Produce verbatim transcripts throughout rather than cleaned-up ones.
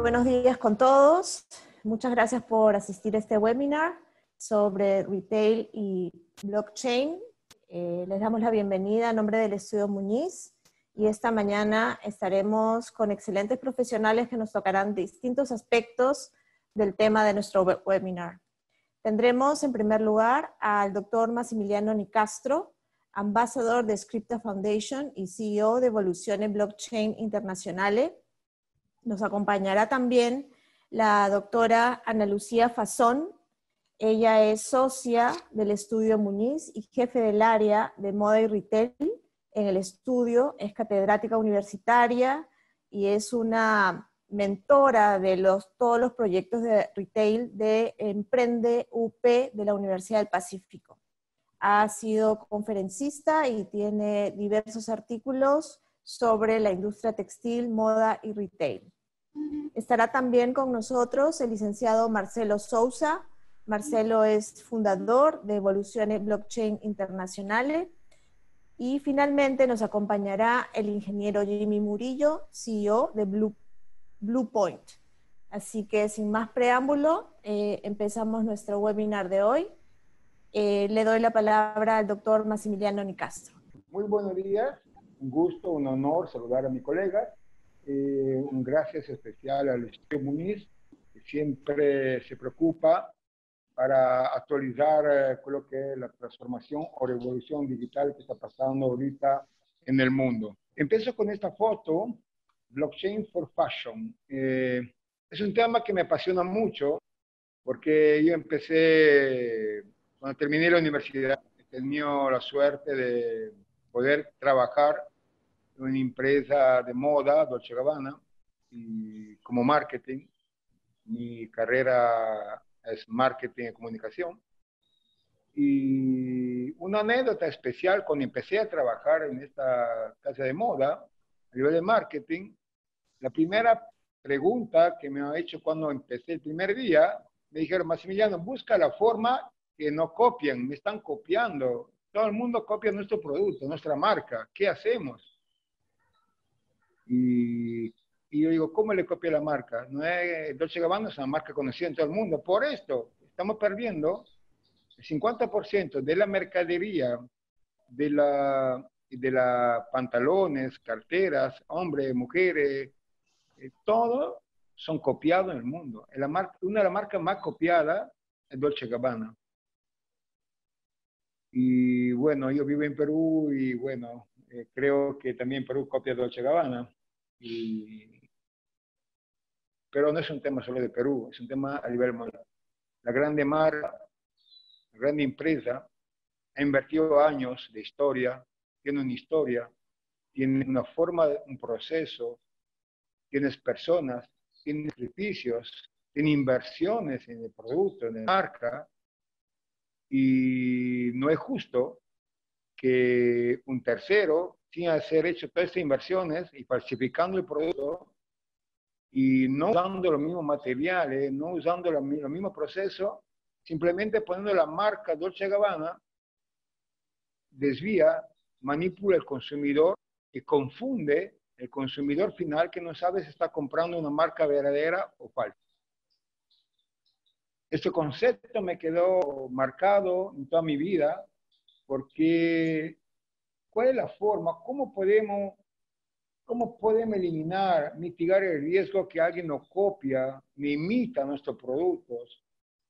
buenos días con todos. Muchas gracias por asistir a este webinar sobre retail y blockchain. Eh, les damos la bienvenida a nombre del Estudio Muñiz y esta mañana estaremos con excelentes profesionales que nos tocarán distintos aspectos del tema de nuestro webinar. Tendremos en primer lugar al doctor Massimiliano Nicastro, ambasador de Scripta Foundation y C E O de Evoluzione Blockchain Internazionale. Nos acompañará también la doctora Ana Lucía Fasón. Ella es socia del Estudio Muñiz y jefe del área de moda y retail en el estudio. Es catedrática universitaria y es una mentora de los, todos los proyectos de retail de Emprende U P de la Universidad del Pacífico. Ha sido conferencista y tiene diversos artículos sobre la industria textil, moda y retail. Estará también con nosotros el licenciado Marcelo Souza. Marcelo es fundador de Evoluzione Blockchain Internazionale. Y finalmente nos acompañará el ingeniero Jimmy Murillo, C E O de Blue, Bluepoint. Así que sin más preámbulo, eh, empezamos nuestro webinar de hoy. Eh, le doy la palabra al doctor Massimiliano Nicastro. Muy buenos días, un gusto, un honor saludar a mi colega. Eh, un gracias especial al Estudio Muñiz, que siempre se preocupa para actualizar eh, lo que es la transformación o revolución digital que está pasando ahorita en el mundo. Empiezo con esta foto, Blockchain for Fashion. Eh, es un tema que me apasiona mucho porque yo empecé, cuando terminé la universidad, he tenido la suerte de poder trabajar en una empresa de moda, Dolce Gabbana, y como marketing. Mi carrera es marketing y comunicación. Y una anécdota especial, cuando empecé a trabajar en esta casa de moda, a nivel de marketing, la primera pregunta que me han hecho cuando empecé el primer día, me dijeron: Massimiliano, busca la forma que no copien, me están copiando. Todo el mundo copia nuestro producto, nuestra marca. ¿Qué hacemos? Y, y yo digo, ¿cómo le copia la marca? No es, Dolce Gabbana es una marca conocida en todo el mundo. Por esto, estamos perdiendo el cincuenta por ciento de la mercadería, de la, de la pantalones, carteras, hombres, mujeres, eh, todo son copiados en el mundo. La marca, una de las marcas más copiadas es Dolce Gabbana. Y bueno, yo vivo en Perú y bueno, eh, creo que también Perú copia Dolce Gabbana. Y, pero no es un tema solo de Perú, es un tema a nivel mundial. La grande marca, la grande empresa, ha invertido años de historia, tiene una historia, tiene una forma, un proceso, tienes personas, tiene servicios, tiene inversiones en el producto, en la marca, y no es justo que un tercero, sin haber hecho todas estas inversiones y falsificando el producto, y no usando los mismos materiales, no usando los mismos procesos, simplemente poniendo la marca Dolce Gabbana, desvía, manipula el consumidor y confunde el consumidor final que no sabe si está comprando una marca verdadera o falsa. Este concepto me quedó marcado en toda mi vida porque ¿cuál es la forma? ¿Cómo podemos ¿Cómo podemos eliminar, mitigar el riesgo que alguien nos copia, me imita nuestros productos?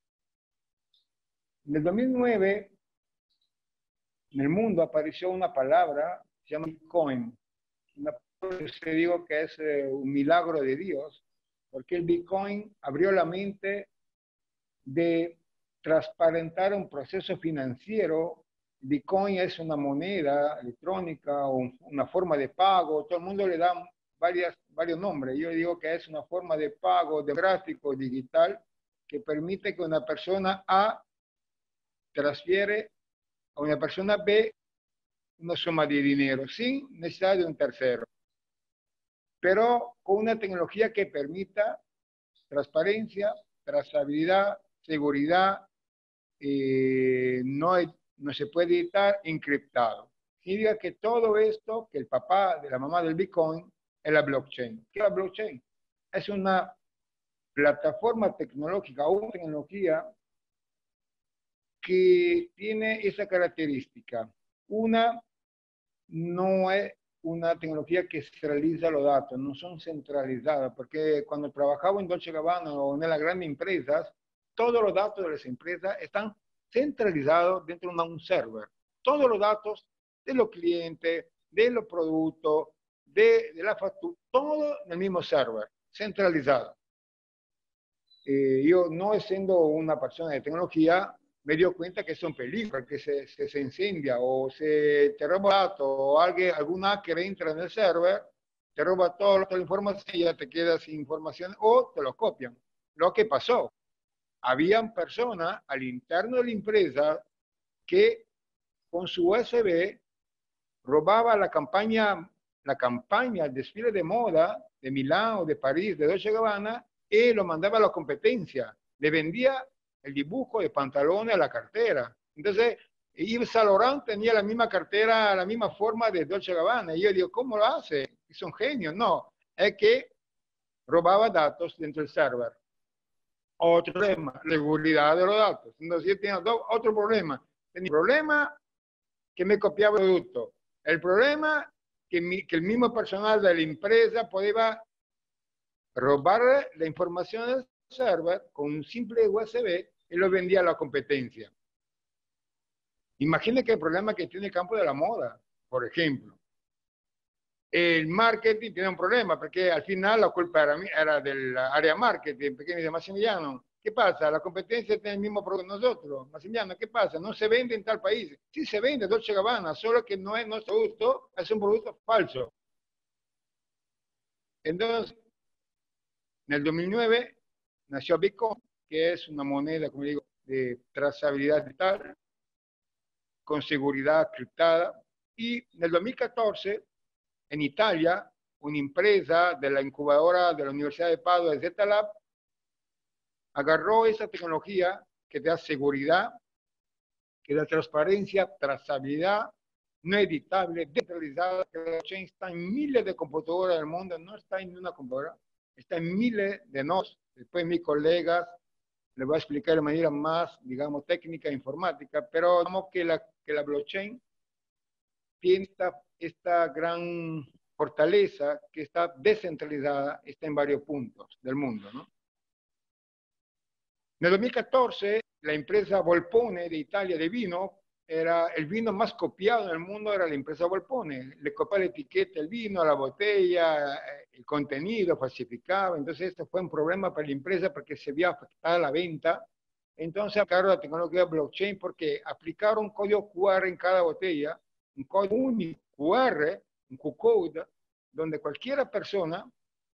En el dos mil nueve, en el mundo apareció una palabra, se llama Bitcoin. Una palabra que digo que es eh, un milagro de Dios, porque el Bitcoin abrió la mente de transparentar un proceso financiero. Bitcoin es una moneda electrónica o una forma de pago, todo el mundo le da varias, varios nombres. Yo digo que es una forma de pago democrático, digital, que permite que una persona A transfiere a una persona B una suma de dinero sin necesidad de un tercero, pero con una tecnología que permita transparencia, trazabilidad, seguridad, eh, no hay no se puede editar, encriptado. Significa que todo esto, que el papá de la mamá del Bitcoin, es la blockchain. ¿Qué es la blockchain? Es una plataforma tecnológica o tecnología que tiene esa característica. Una, no es una tecnología que centraliza los datos, no son centralizadas, porque cuando trabajaba en Dolce Gabbana o en las grandes empresas, todos los datos de las empresas están centralizados dentro de un server. Todos los datos de los clientes, de los productos, de, de la factura, todo en el mismo server, centralizado. Eh, yo, no siendo una persona de tecnología, me dio cuenta que es un peligro, que se, se, se incendia o se te roba datos o alguien, algún hacker entra en el server, te roba toda la información y ya te quedas sin información o te lo copian. Lo que pasó, habían personas al interno de la empresa que con su U S B robaba la campaña, la campaña, el desfile de moda de Milán o de París, de Dolce Gabbana, y lo mandaba a la competencia. Le vendía el dibujo de pantalones a la cartera. Entonces, Yves Saint Laurent tenía la misma cartera, la misma forma de Dolce Gabbana. Y yo digo, ¿cómo lo hace? Es un genio. No, es que robaba datos dentro del server. Otro problema, la seguridad de los datos. Entonces, yo tenía dos, otro problema. Tenía un problema que me copiaba el producto. El problema que, mi, que el mismo personal de la empresa podía robar la información del server con un simple U S B y lo vendía a la competencia. Imagine que el problema que tiene el campo de la moda, por ejemplo. El marketing tiene un problema, porque al final la culpa era, era del área marketing, pequeño y de Massimiliano. ¿Qué pasa? La competencia tiene el mismo producto que nosotros. Massimiliano, ¿qué pasa? No se vende en tal país. Sí se vende Dolce Gabbana, solo que no es nuestro producto, es un producto falso. Entonces, en el dos mil nueve nació Bitcoin, que es una moneda, como digo, de trazabilidad digital, con seguridad criptada. Y en el dos mil catorce, en Italia, una empresa de la incubadora de la Universidad de Padua, de Z Lab, agarró esa tecnología que da seguridad, que da transparencia, trazabilidad, no editable, descentralizada, que la blockchain está en miles de computadoras del mundo, no está en una computadora, está en miles de nodos. Después mis colegas les voy a explicar de manera más, digamos, técnica e informática, pero digamos que la, que la blockchain tiene esta, esta gran fortaleza que está descentralizada, está en varios puntos del mundo, ¿no? En el dos mil catorce, la empresa Volpone de Italia de vino, era el vino más copiado en el mundo, era la empresa Volpone. Le copiaba la etiqueta, el vino, la botella, el contenido, falsificaba. Entonces, esto fue un problema para la empresa porque se vio afectada la venta. Entonces, aplicaron la tecnología blockchain porque aplicaron un código Q R en cada botella, un código único Q R, un Q-code, donde cualquier persona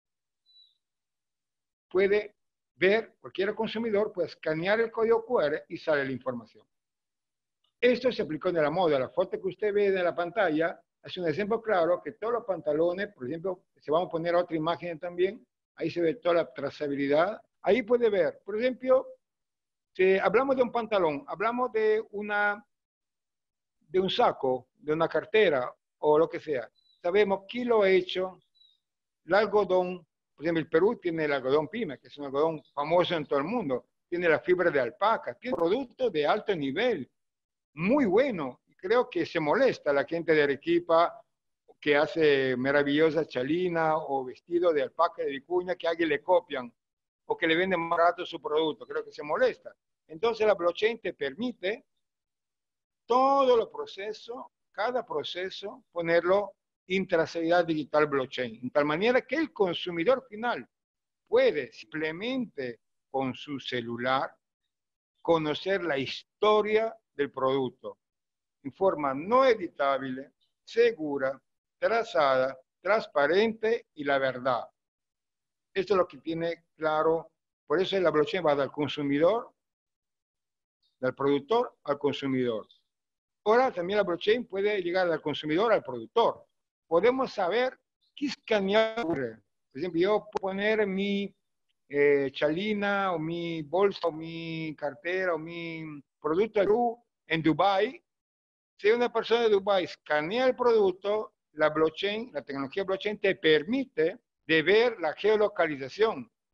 puede ver, cualquier consumidor puede escanear el código Q R y sale la información. Esto se aplicó en la moda. La foto que usted ve en la pantalla es un ejemplo claro que todos los pantalones, por ejemplo, se vamos a poner otra imagen también, ahí se ve toda la trazabilidad. Ahí puede ver, por ejemplo, si hablamos de un pantalón, hablamos de, una, de un saco, de una cartera o lo que sea. Sabemos quién lo ha hecho, el algodón. Por ejemplo, el Perú tiene el algodón Pyme, que es un algodón famoso en todo el mundo. Tiene la fibra de alpaca, tiene productos de alto nivel, muy bueno. Creo que se molesta la gente de Arequipa que hace maravillosa chalina o vestido de alpaca de vicuña que a alguien le copian o que le venden más barato su producto. Creo que se molesta. Entonces la blockchain te permite todo el proceso, cada proceso, ponerlo en trazabilidad digital blockchain, en tal manera que el consumidor final puede simplemente con su celular conocer la historia del producto en forma no editable, segura, trazada, transparente y la verdad. Esto es lo que tiene claro, por eso la blockchain va del consumidor, del productor al consumidor. Ahora también la blockchain puede llegar del consumidor al productor. Podemos saber qué escanear. Por ejemplo, yo puedo poner mi eh, chalina o mi bolsa o mi cartera o mi producto en Dubái. Si una persona de Dubái escanea el producto, la blockchain, la tecnología blockchain te permite de ver la geolocalización.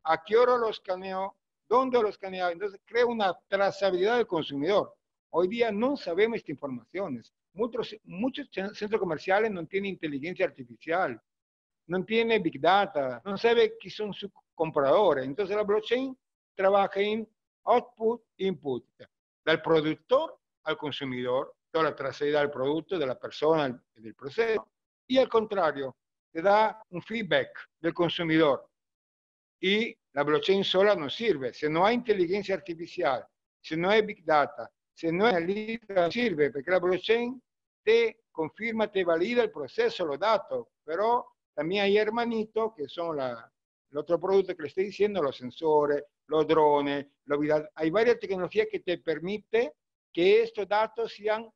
a qué hora lo escaneó, dónde lo escaneó. Entonces crea una trazabilidad del consumidor. Hoy día no sabemos estas informaciones. Muchos, muchos centros comerciales no tienen inteligencia artificial, no tienen Big Data, no sabe quién son sus compradores. Entonces la blockchain trabaja en output, input, del productor al consumidor, toda la trazabilidad del producto, de la persona, del proceso, y al contrario, te da un feedback del consumidor. Y la blockchain sola no sirve. Si no hay inteligencia artificial, si no hay Big Data, si no hay analítica, no sirve, porque la blockchain te confirma, te valida el proceso, los datos, pero también hay hermanitos que son la, el otro producto que le estoy diciendo, los sensores, los drones, los, hay varias tecnologías que te permiten que estos datos sean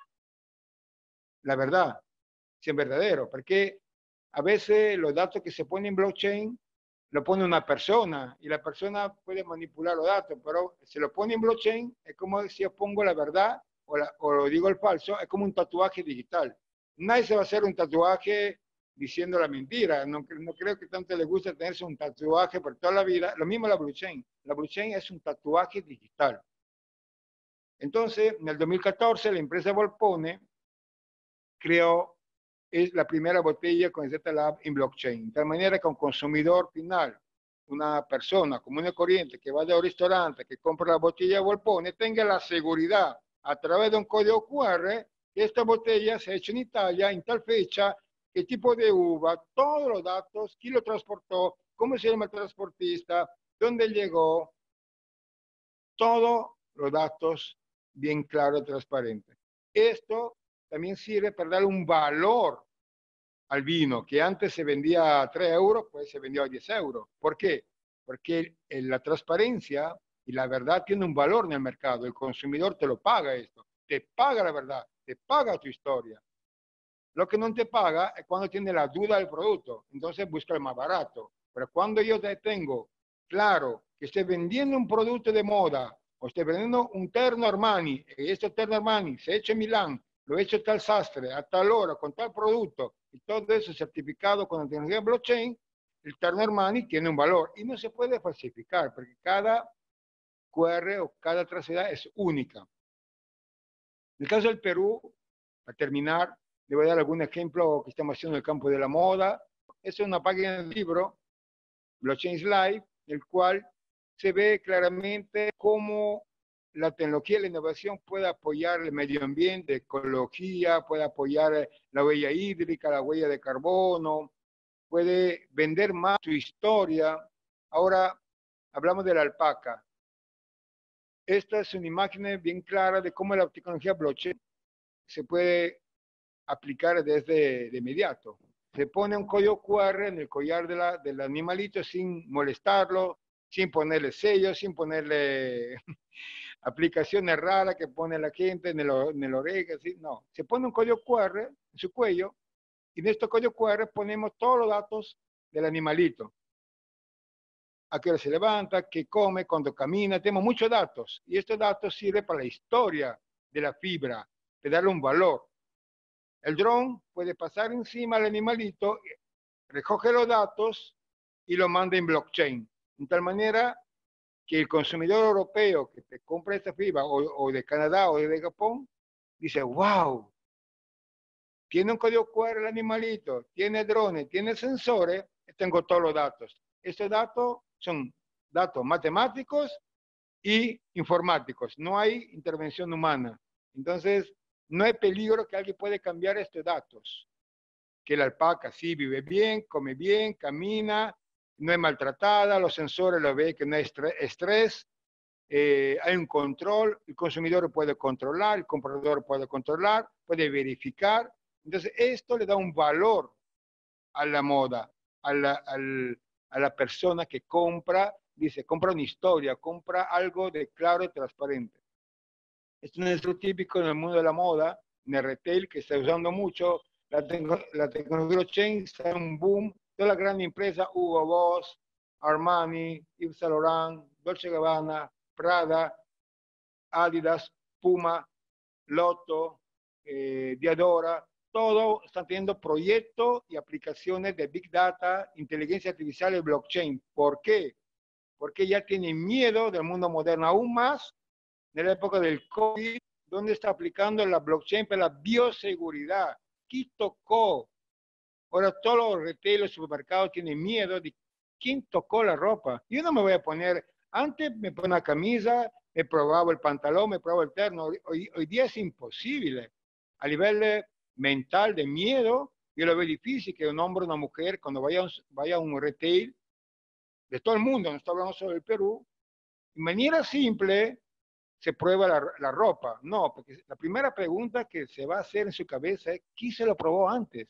la verdad, sean verdaderos, porque a veces los datos que se ponen en blockchain lo pone una persona y la persona puede manipular los datos, pero si lo pone en blockchain es como si yo pongo la verdad o, la, o lo digo el falso, es como un tatuaje digital. Nadie se va a hacer un tatuaje diciendo la mentira. No, no creo que tanto les guste tenerse un tatuaje por toda la vida. Lo mismo la blockchain. La blockchain es un tatuaje digital. Entonces, en el dos mil catorce, la empresa Volpone creó es la primera botella con Z Lab en blockchain. De tal manera que un consumidor final, una persona común y corriente que va al restaurante, que compra la botella Volpone, tenga la seguridad a través de un código Q R que esta botella se ha hecho en Italia, en tal fecha, qué tipo de uva, todos los datos, quién lo transportó, cómo se llama el transportista, dónde llegó, todos los datos bien claros y transparentes. Esto también sirve para darle un valor al vino, que antes se vendía a tres euros, pues se vendió a diez euros. ¿Por qué? Porque la transparencia y la verdad tiene un valor en el mercado. El consumidor te lo paga esto, te paga la verdad, te paga tu historia. Lo que no te paga es cuando tiene la duda del producto, entonces busca el más barato. Pero cuando yo te tengo claro que estoy vendiendo un producto de moda, o estoy vendiendo un terno Armani, y este terno Armani se ha hecho en Milán, lo he hecho tal sastre, a tal hora, con tal producto, y todo eso certificado con la tecnología blockchain, el terno Armani tiene un valor y no se puede falsificar, porque cada Q R o cada trazabilidad es única. En el caso del Perú, para terminar, le voy a dar algún ejemplo que estamos haciendo en el campo de la moda. Esta es una página del libro, Blockchain Live, en el cual se ve claramente cómo la tecnología y la innovación puede apoyar el medio ambiente, ecología, puede apoyar la huella hídrica, la huella de carbono, puede vender más su historia. Ahora hablamos de la alpaca. Esta es una imagen bien clara de cómo la tecnología blockchain se puede aplicar desde de inmediato. Se pone un código Q R en el collar de la, del animalito sin molestarlo, sin ponerle sellos, sin ponerle aplicaciones raras que pone la gente en el, en el oreja, ¿sí? No, se pone un código Q R en su cuello y en este código Q R ponemos todos los datos del animalito. A qué hora se levanta, qué come, cuándo camina, tenemos muchos datos y estos datos sirven para la historia de la fibra, de darle un valor. El dron puede pasar encima al animalito, recoge los datos y lo manda en blockchain. De tal manera que el consumidor europeo que te compra esta fibra, o, o de Canadá o de Japón, dice, wow, tiene un código Q R el animalito, tiene drones, tiene sensores, tengo todos los datos. Estos datos son datos matemáticos y informáticos. No hay intervención humana. Entonces, no hay peligro que alguien puede cambiar estos datos. Que la alpaca sí vive bien, come bien, camina, no es maltratada, los sensores lo ven que no hay estrés, eh, hay un control, el consumidor puede controlar, el comprador puede controlar, puede verificar. Entonces, esto le da un valor a la moda, a la, al, a la persona que compra, dice, compra una historia, compra algo de claro y transparente. Esto no es lo típico en el mundo de la moda, en el retail, que está usando mucho. La, tecno, la tecnología blockchain está en un boom. Toda la gran empresa, Hugo Boss, Armani, Yves Saint Laurent, Dolce Gabbana, Prada, Adidas, Puma, Lotto, eh, Diadora, todo están teniendo proyectos y aplicaciones de Big Data, inteligencia artificial y blockchain. ¿Por qué? porque ya tienen miedo del mundo moderno, aún más en la época del COVID, donde está aplicando la blockchain para la bioseguridad. ¿Quién tocó? Ahora todos los retail, los supermercados tienen miedo de quién tocó la ropa. Yo no me voy a poner, antes me ponía una camisa, me probaba el pantalón, me probaba el terno. Hoy, hoy día es imposible. A nivel de, mental, de miedo, yo lo veo difícil que un hombre o una mujer, cuando vaya, vaya a un retail, de todo el mundo, no estoy hablando solo del Perú, de manera simple se prueba la, la ropa. No, porque la primera pregunta que se va a hacer en su cabeza es, ¿quién se lo probó antes?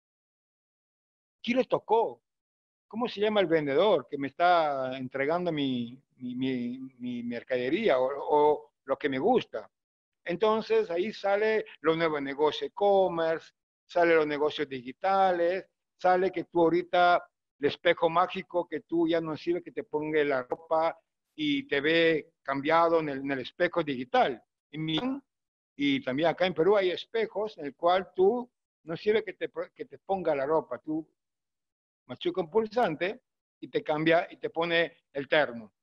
¿Quién le tocó? ¿Cómo se llama el vendedor que me está entregando mi, mi, mi, mi mercadería o, o lo que me gusta? Entonces ahí sale los nuevos negocios e-commerce, sale los negocios digitales, sale que tú ahorita el espejo mágico que tú ya no sirve que te ponga la ropa y te ve cambiado en el, en el espejo digital. Y, y también acá en Perú hay espejos en el cual tú no sirve que te, que te ponga la ropa, tú machuca un pulsante y te cambia y te pone el terno.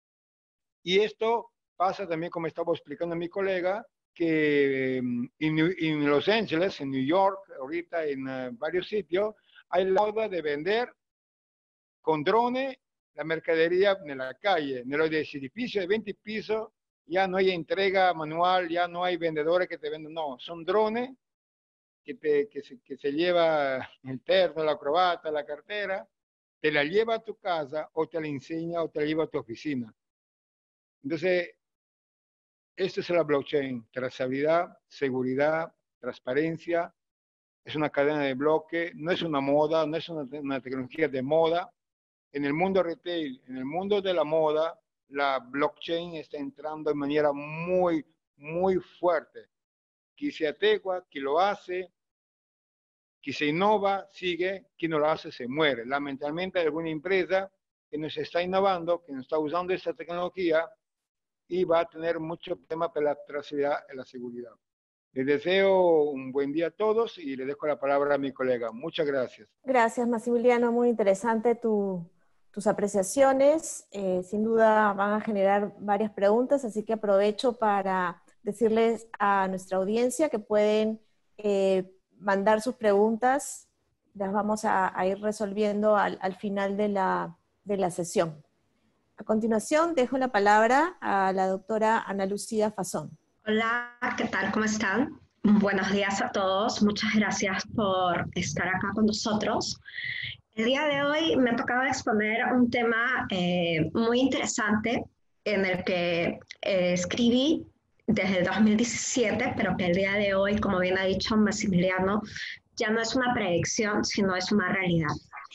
Y esto pasa también, como estaba explicando mi colega, que en, en Los Ángeles, en New York, ahorita en uh, varios sitios, hay la moda de vender con drones la mercadería en la calle, en los edificios de veinte pisos, ya no hay entrega manual, ya no hay vendedores que te venden, no, son drones que, te, que, se, que se lleva el terno, la corbata, la cartera, te la lleva a tu casa o te la enseña o te la lleva a tu oficina. Entonces, esto es la blockchain, trazabilidad, seguridad, transparencia, es una cadena de bloque, no es una moda, no es una, una tecnología de moda. En el mundo retail, en el mundo de la moda, la blockchain está entrando de manera muy, muy fuerte. Quien se ategua, quien lo hace, quien se innova, sigue, quien no lo hace, se muere. Lamentablemente hay alguna empresa que nos está innovando, que nos está usando esta tecnología y va a tener mucho tema para la trazabilidad y la seguridad. Les deseo un buen día a todos y le dejo la palabra a mi colega. Muchas gracias. Gracias, Maximiliano. Muy interesante tu, tus apreciaciones. Eh, sin duda van a generar varias preguntas, así que aprovecho para decirles a nuestra audiencia que pueden eh, mandar sus preguntas. Las vamos a, a ir resolviendo al, al final de la, de la sesión. A continuación, dejo la palabra a la doctora Ana Lucía Fasón. Hola, ¿qué tal? ¿Cómo están? Buenos días a todos. Muchas gracias por estar acá con nosotros. El día de hoy me ha tocado exponer un tema eh, muy interesante en el que eh, escribí desde el dos mil diecisiete, pero que el día de hoy, como bien ha dicho Maximiliano, ya no es una predicción, sino es una realidad.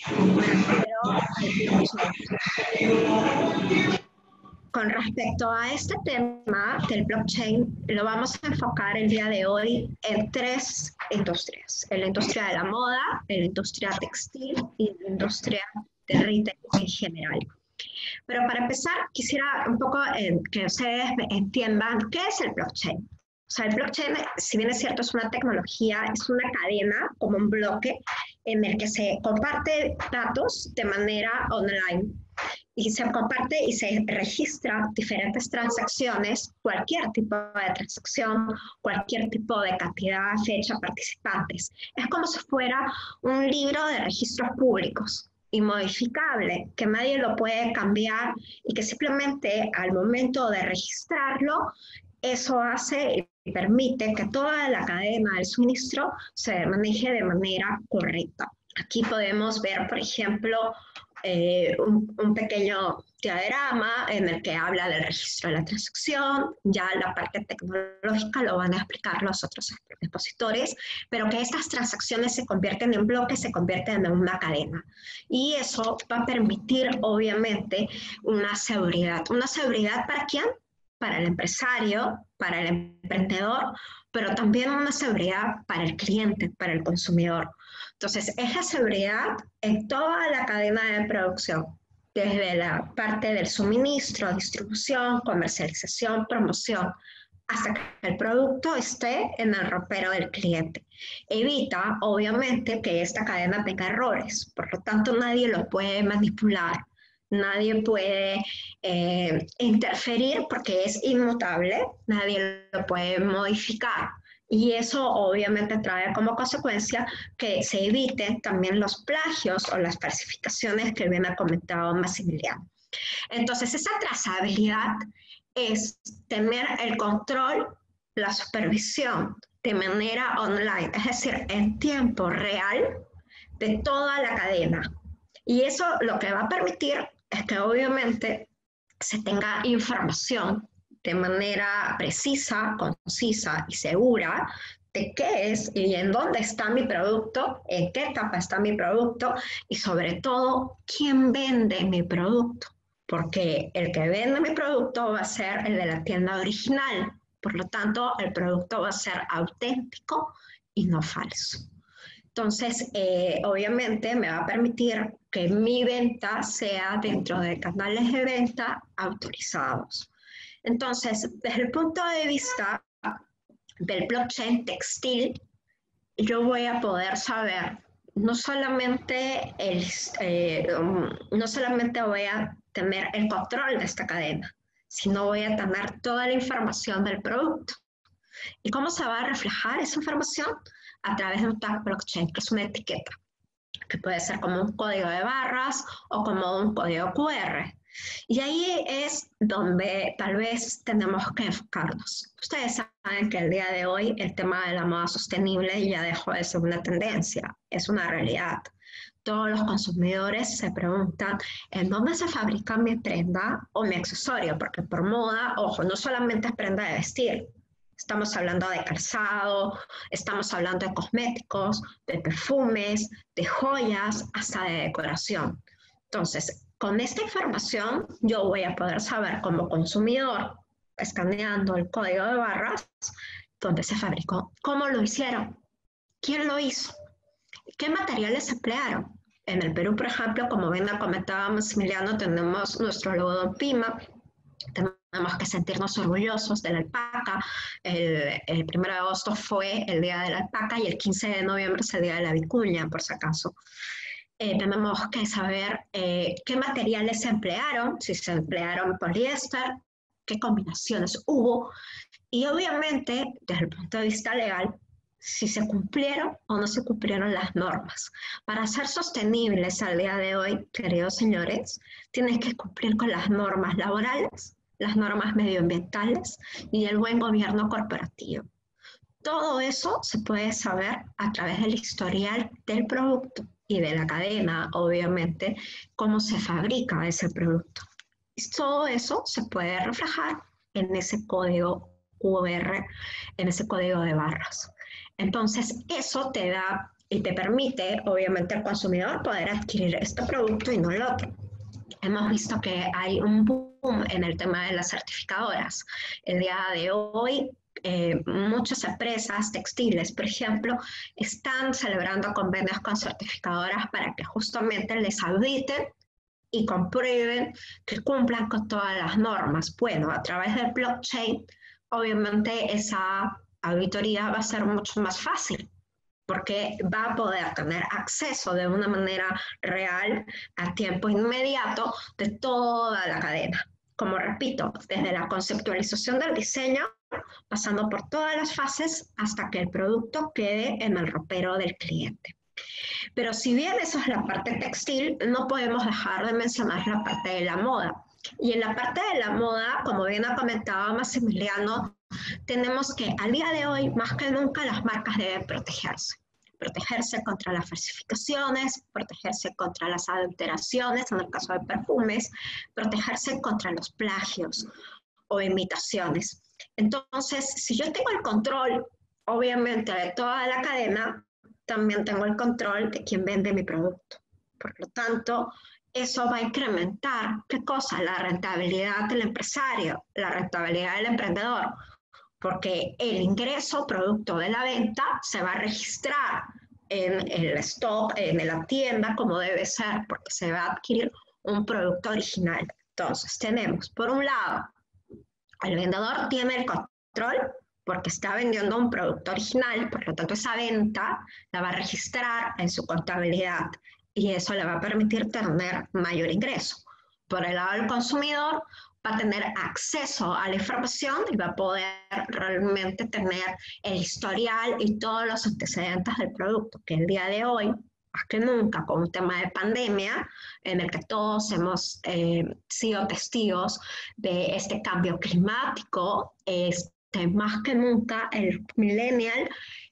Con respecto a este tema del blockchain, lo vamos a enfocar el día de hoy en tres industrias. En la industria de la moda, en la industria textil y en la industria de retail en general. Pero para empezar, quisiera un poco eh, que ustedes entiendan qué es el blockchain. O sea, el blockchain, si bien es cierto, es una tecnología, es una cadena, como un bloque, en el que se comparte datos de manera online. Y se comparte y se registra diferentes transacciones, cualquier tipo de transacción, cualquier tipo de cantidad, fecha, participantes. Es como si fuera un libro de registros públicos, inmodificable, que nadie lo puede cambiar y que simplemente al momento de registrarlo, eso hace y permite que toda la cadena del suministro se maneje de manera correcta. Aquí podemos ver, por ejemplo, Eh, un, un pequeño diagrama en el que habla del registro de la transacción, ya la parte tecnológica lo van a explicar los otros expositores, pero que estas transacciones se convierten en bloques, se convierten en una cadena. Y eso va a permitir, obviamente, una seguridad. ¿Una seguridad para quién? Para el empresario, para el emprendedor, pero también una seguridad para el cliente, para el consumidor. Entonces, es la seguridad en toda la cadena de producción, desde la parte del suministro, distribución, comercialización, promoción, hasta que el producto esté en el ropero del cliente. Evita, obviamente, que esta cadena tenga errores, por lo tanto, nadie lo puede manipular, nadie puede eh, interferir porque es inmutable, nadie lo puede modificar. Y eso obviamente trae como consecuencia que se eviten también los plagios o las falsificaciones que bien ha comentado Maximiliano. Entonces, esa trazabilidad es tener el control, la supervisión de manera online, es decir, en tiempo real de toda la cadena. Y eso lo que va a permitir es que obviamente se tenga información de manera precisa, concisa y segura de qué es y en dónde está mi producto, en qué etapa está mi producto y sobre todo, quién vende mi producto. Porque el que vende mi producto va a ser el de la tienda original. Por lo tanto, el producto va a ser auténtico y no falso. Entonces, eh, obviamente me va a permitir que mi venta sea dentro de canales de venta autorizados. Entonces, desde el punto de vista del blockchain textil, yo voy a poder saber, no solamente, el, eh, um, no solamente voy a tener el control de esta cadena, sino voy a tener toda la información del producto. ¿Y cómo se va a reflejar esa información? A través de un tag blockchain, que es una etiqueta, que puede ser como un código de barras o como un código Q R. Y ahí es donde tal vez tenemos que enfocarnos. Ustedes saben que el día de hoy el tema de la moda sostenible ya dejó de ser una tendencia, es una realidad. Todos los consumidores se preguntan en dónde se fabrica mi prenda o mi accesorio, porque por moda, ojo, no solamente es prenda de vestir. Estamos hablando de calzado, estamos hablando de cosméticos, de perfumes, de joyas, hasta de decoración. Entonces, con esta información yo voy a poder saber como consumidor, escaneando el código de barras, dónde se fabricó, cómo lo hicieron, quién lo hizo, qué materiales se emplearon. En el Perú, por ejemplo, como bien comentaba Maximiliano, tenemos nuestro algodón Pima, tenemos que sentirnos orgullosos de la alpaca. El, el primero de agosto fue el Día de la Alpaca y el quince de noviembre es el Día de la Vicuña, por si acaso. Eh, tenemos que saber eh, qué materiales se emplearon, si se emplearon poliéster, qué combinaciones hubo y obviamente desde el punto de vista legal, si se cumplieron o no se cumplieron las normas. Para ser sostenibles al día de hoy, queridos señores, tienen que cumplir con las normas laborales, las normas medioambientales y el buen gobierno corporativo. Todo eso se puede saber a través del historial del producto y de la cadena, obviamente, cómo se fabrica ese producto. Y todo eso se puede reflejar en ese código Q R, en ese código de barras. Entonces, eso te da y te permite, obviamente, al consumidor poder adquirir este producto y no el otro. Hemos visto que hay un boom en el tema de las certificadoras. El día de hoy, eh, muchas empresas textiles, por ejemplo, están celebrando convenios con certificadoras para que justamente les auditen y comprueben que cumplan con todas las normas. Bueno, a través del blockchain, obviamente esa auditoría va a ser mucho más fácil, porque va a poder tener acceso de una manera real, a tiempo inmediato, de toda la cadena. Como repito, desde la conceptualización del diseño, pasando por todas las fases hasta que el producto quede en el ropero del cliente. Pero si bien eso es la parte textil, no podemos dejar de mencionar la parte de la moda. Y en la parte de la moda, como bien ha comentado Maximiliano, tenemos que al día de hoy, más que nunca, las marcas deben protegerse. Protegerse contra las falsificaciones, protegerse contra las adulteraciones, en el caso de perfumes, protegerse contra los plagios o imitaciones. Entonces, si yo tengo el control, obviamente, de toda la cadena, también tengo el control de quién vende mi producto. Por lo tanto, eso va a incrementar, ¿qué cosa? La rentabilidad del empresario, la rentabilidad del emprendedor, porque el ingreso producto de la venta se va a registrar en el stock, en la tienda, como debe ser, porque se va a adquirir un producto original. Entonces, tenemos, por un lado, el vendedor tiene el control porque está vendiendo un producto original, por lo tanto, esa venta la va a registrar en su contabilidad y eso le va a permitir tener mayor ingreso. Por el lado del consumidor, va a tener acceso a la información y va a poder realmente tener el historial y todos los antecedentes del producto, que el día de hoy, más que nunca, con un tema de pandemia, en el que todos hemos eh, sido testigos de este cambio climático, este, más que nunca el millennial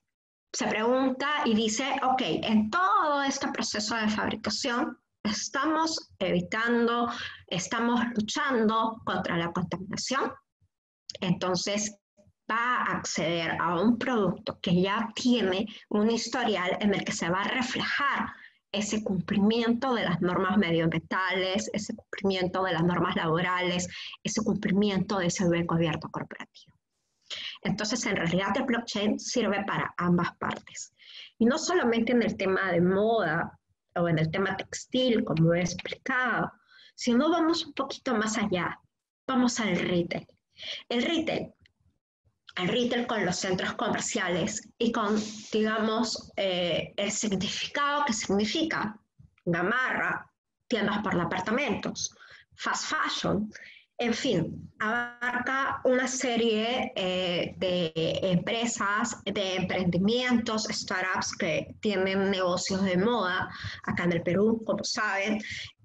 se pregunta y dice, ok, en todo este proceso de fabricación, estamos evitando, estamos luchando contra la contaminación. Entonces va a acceder a un producto que ya tiene un historial en el que se va a reflejar ese cumplimiento de las normas medioambientales, ese cumplimiento de las normas laborales, ese cumplimiento de ese buen gobierno corporativo. Entonces, en realidad el blockchain sirve para ambas partes. Y no solamente en el tema de moda o en el tema textil, como he explicado, sino vamos un poquito más allá. Vamos al retail. El retail, el retail con los centros comerciales y con, digamos, eh, el significado que significa gamarra, tiendas por departamentos, fast fashion. En fin, abarca una serie eh, de empresas, de emprendimientos, startups que tienen negocios de moda acá en el Perú, como saben.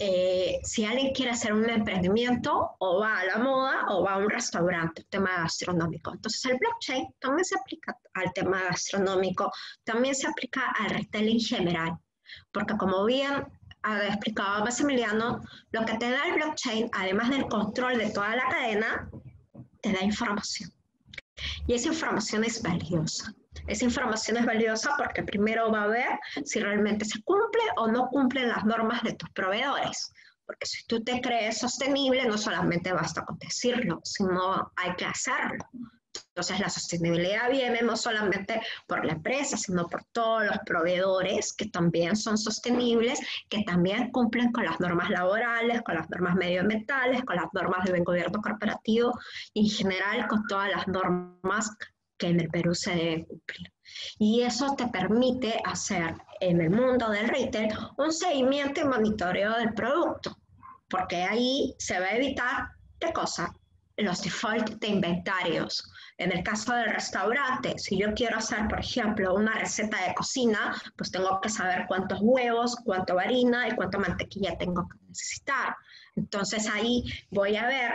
Eh, si alguien quiere hacer un emprendimiento, o va a la moda o va a un restaurante, tema gastronómico. Entonces el blockchain también se aplica al tema gastronómico, también se aplica al retail en general, porque como bien ha explicado Maximiliano, lo que te da el blockchain, además del control de toda la cadena, te da información. Y esa información es valiosa. Esa información es valiosa porque primero va a ver si realmente se cumple o no cumplen las normas de tus proveedores. Porque si tú te crees sostenible, no solamente basta con decirlo, sino hay que hacerlo. Entonces la sostenibilidad viene no solamente por la empresa, sino por todos los proveedores que también son sostenibles, que también cumplen con las normas laborales, con las normas medioambientales, con las normas de buen gobierno corporativo y en general con todas las normas que en el Perú se deben cumplir. Y eso te permite hacer en el mundo del retail un seguimiento y monitoreo del producto, porque ahí se va a evitar, ¿qué cosa? Los default de inventarios. En el caso del restaurante, si yo quiero hacer, por ejemplo, una receta de cocina, pues tengo que saber cuántos huevos, cuánto harina y cuánta mantequilla tengo que necesitar. Entonces ahí voy a ver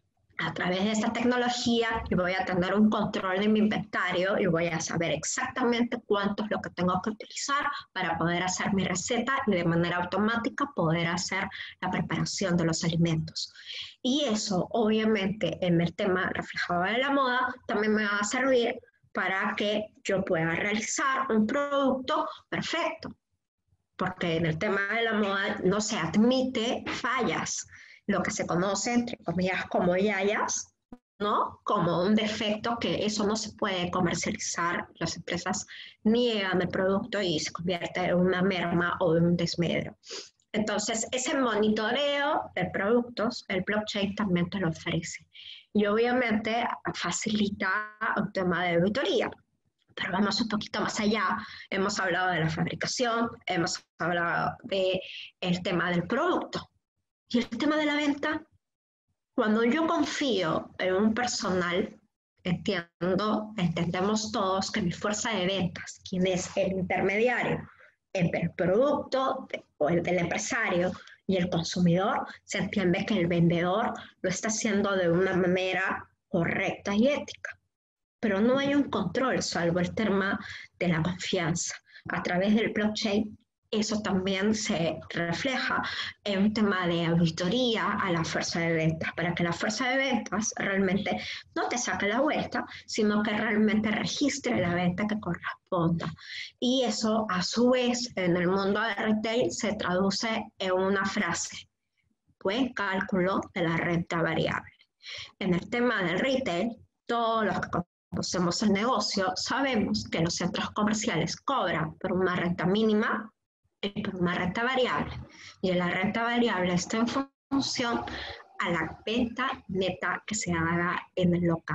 a través de esta tecnología y voy a tener un control de mi inventario y voy a saber exactamente cuánto es lo que tengo que utilizar para poder hacer mi receta y de manera automática poder hacer la preparación de los alimentos. Y eso, obviamente, en el tema reflejado de la moda, también me va a servir para que yo pueda realizar un producto perfecto. Porque en el tema de la moda no se admite fallas, lo que se conoce, entre comillas, como yayas, ¿no? Como un defecto que eso no se puede comercializar. Las empresas niegan el producto y se convierte en una merma o en un desmedro. Entonces, ese monitoreo de productos, el blockchain también te lo ofrece. Y obviamente facilita un tema de auditoría. Pero vamos un poquito más allá. Hemos hablado de la fabricación, hemos hablado del tema del producto. Y el tema de la venta, cuando yo confío en un personal, entiendo, entendemos todos que mi fuerza de ventas, quien es el intermediario entre el producto o el del empresario y el consumidor, se entiende que el vendedor lo está haciendo de una manera correcta y ética. Pero no hay un control, salvo el tema de la confianza. A través del blockchain, eso también se refleja en un tema de auditoría a la fuerza de ventas, para que la fuerza de ventas realmente no te saque la vuelta, sino que realmente registre la venta que corresponda. Y eso, a su vez, en el mundo del retail se traduce en una frase: buen cálculo de la renta variable. En el tema del retail, todos los que conocemos el negocio sabemos que los centros comerciales cobran por una renta mínima y por una renta variable. Y la renta variable está en función a la venta neta que se haga en el local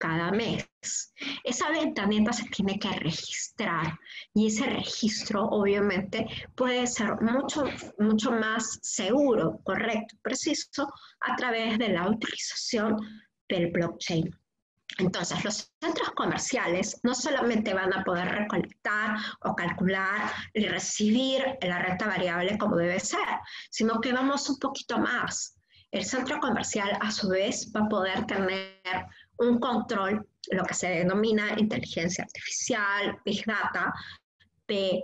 cada mes. Esa ventaneta se tiene que registrar y ese registro obviamente puede ser mucho, mucho más seguro, correcto, preciso a través de la utilización del blockchain. Entonces, los centros comerciales no solamente van a poder recolectar o calcular y recibir la renta variable como debe ser, sino que vamos un poquito más. El centro comercial, a su vez, va a poder tener un control, lo que se denomina inteligencia artificial, Big Data, de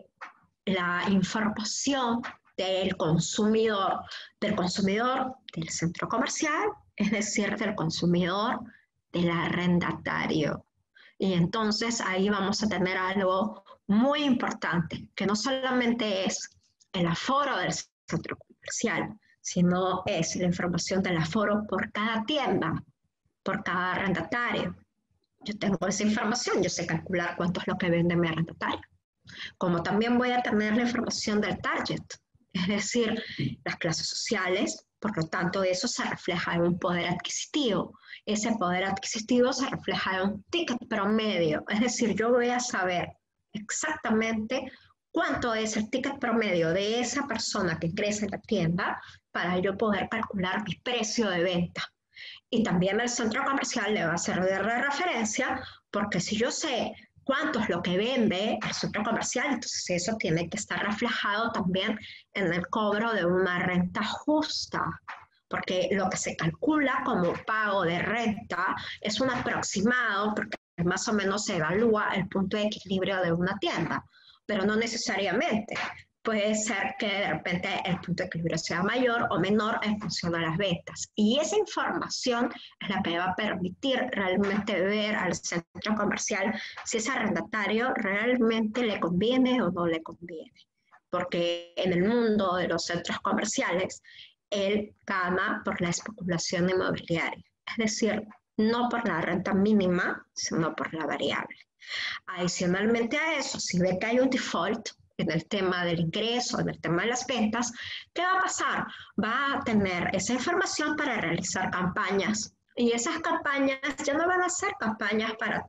la información del consumidor, del consumidor del centro comercial, es decir, del consumidor del arrendatario. Y entonces ahí vamos a tener algo muy importante, que no solamente es el aforo del centro comercial, sino es la información del aforo por cada tienda, por cada arrendatario. Yo tengo esa información, yo sé calcular cuánto es lo que vende mi arrendatario. Como también voy a tener la información del target, es decir, las clases sociales, por lo tanto eso se refleja en un poder adquisitivo. Ese poder adquisitivo se refleja en un ticket promedio, es decir, yo voy a saber exactamente cuánto es el ticket promedio de esa persona que ingresa en la tienda para yo poder calcular mi precio de venta. Y también el centro comercial le va a servir de referencia, porque si yo sé cuánto es lo que vende el centro comercial, entonces eso tiene que estar reflejado también en el cobro de una renta justa, porque lo que se calcula como pago de renta es un aproximado, porque más o menos se evalúa el punto de equilibrio de una tienda, pero no necesariamente. Puede ser que de repente el punto de equilibrio sea mayor o menor en función a las ventas. Y esa información es la que va a permitir realmente ver al centro comercial si ese arrendatario realmente le conviene o no le conviene. Porque en el mundo de los centros comerciales, él gana por la especulación inmobiliaria. Es decir, no por la renta mínima, sino por la variable. Adicionalmente a eso, si ve que hay un default en el tema del ingreso, en el tema de las ventas, ¿qué va a pasar? Va a tener esa información para realizar campañas. Y esas campañas ya no van a ser campañas para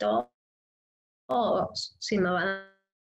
todos, sino van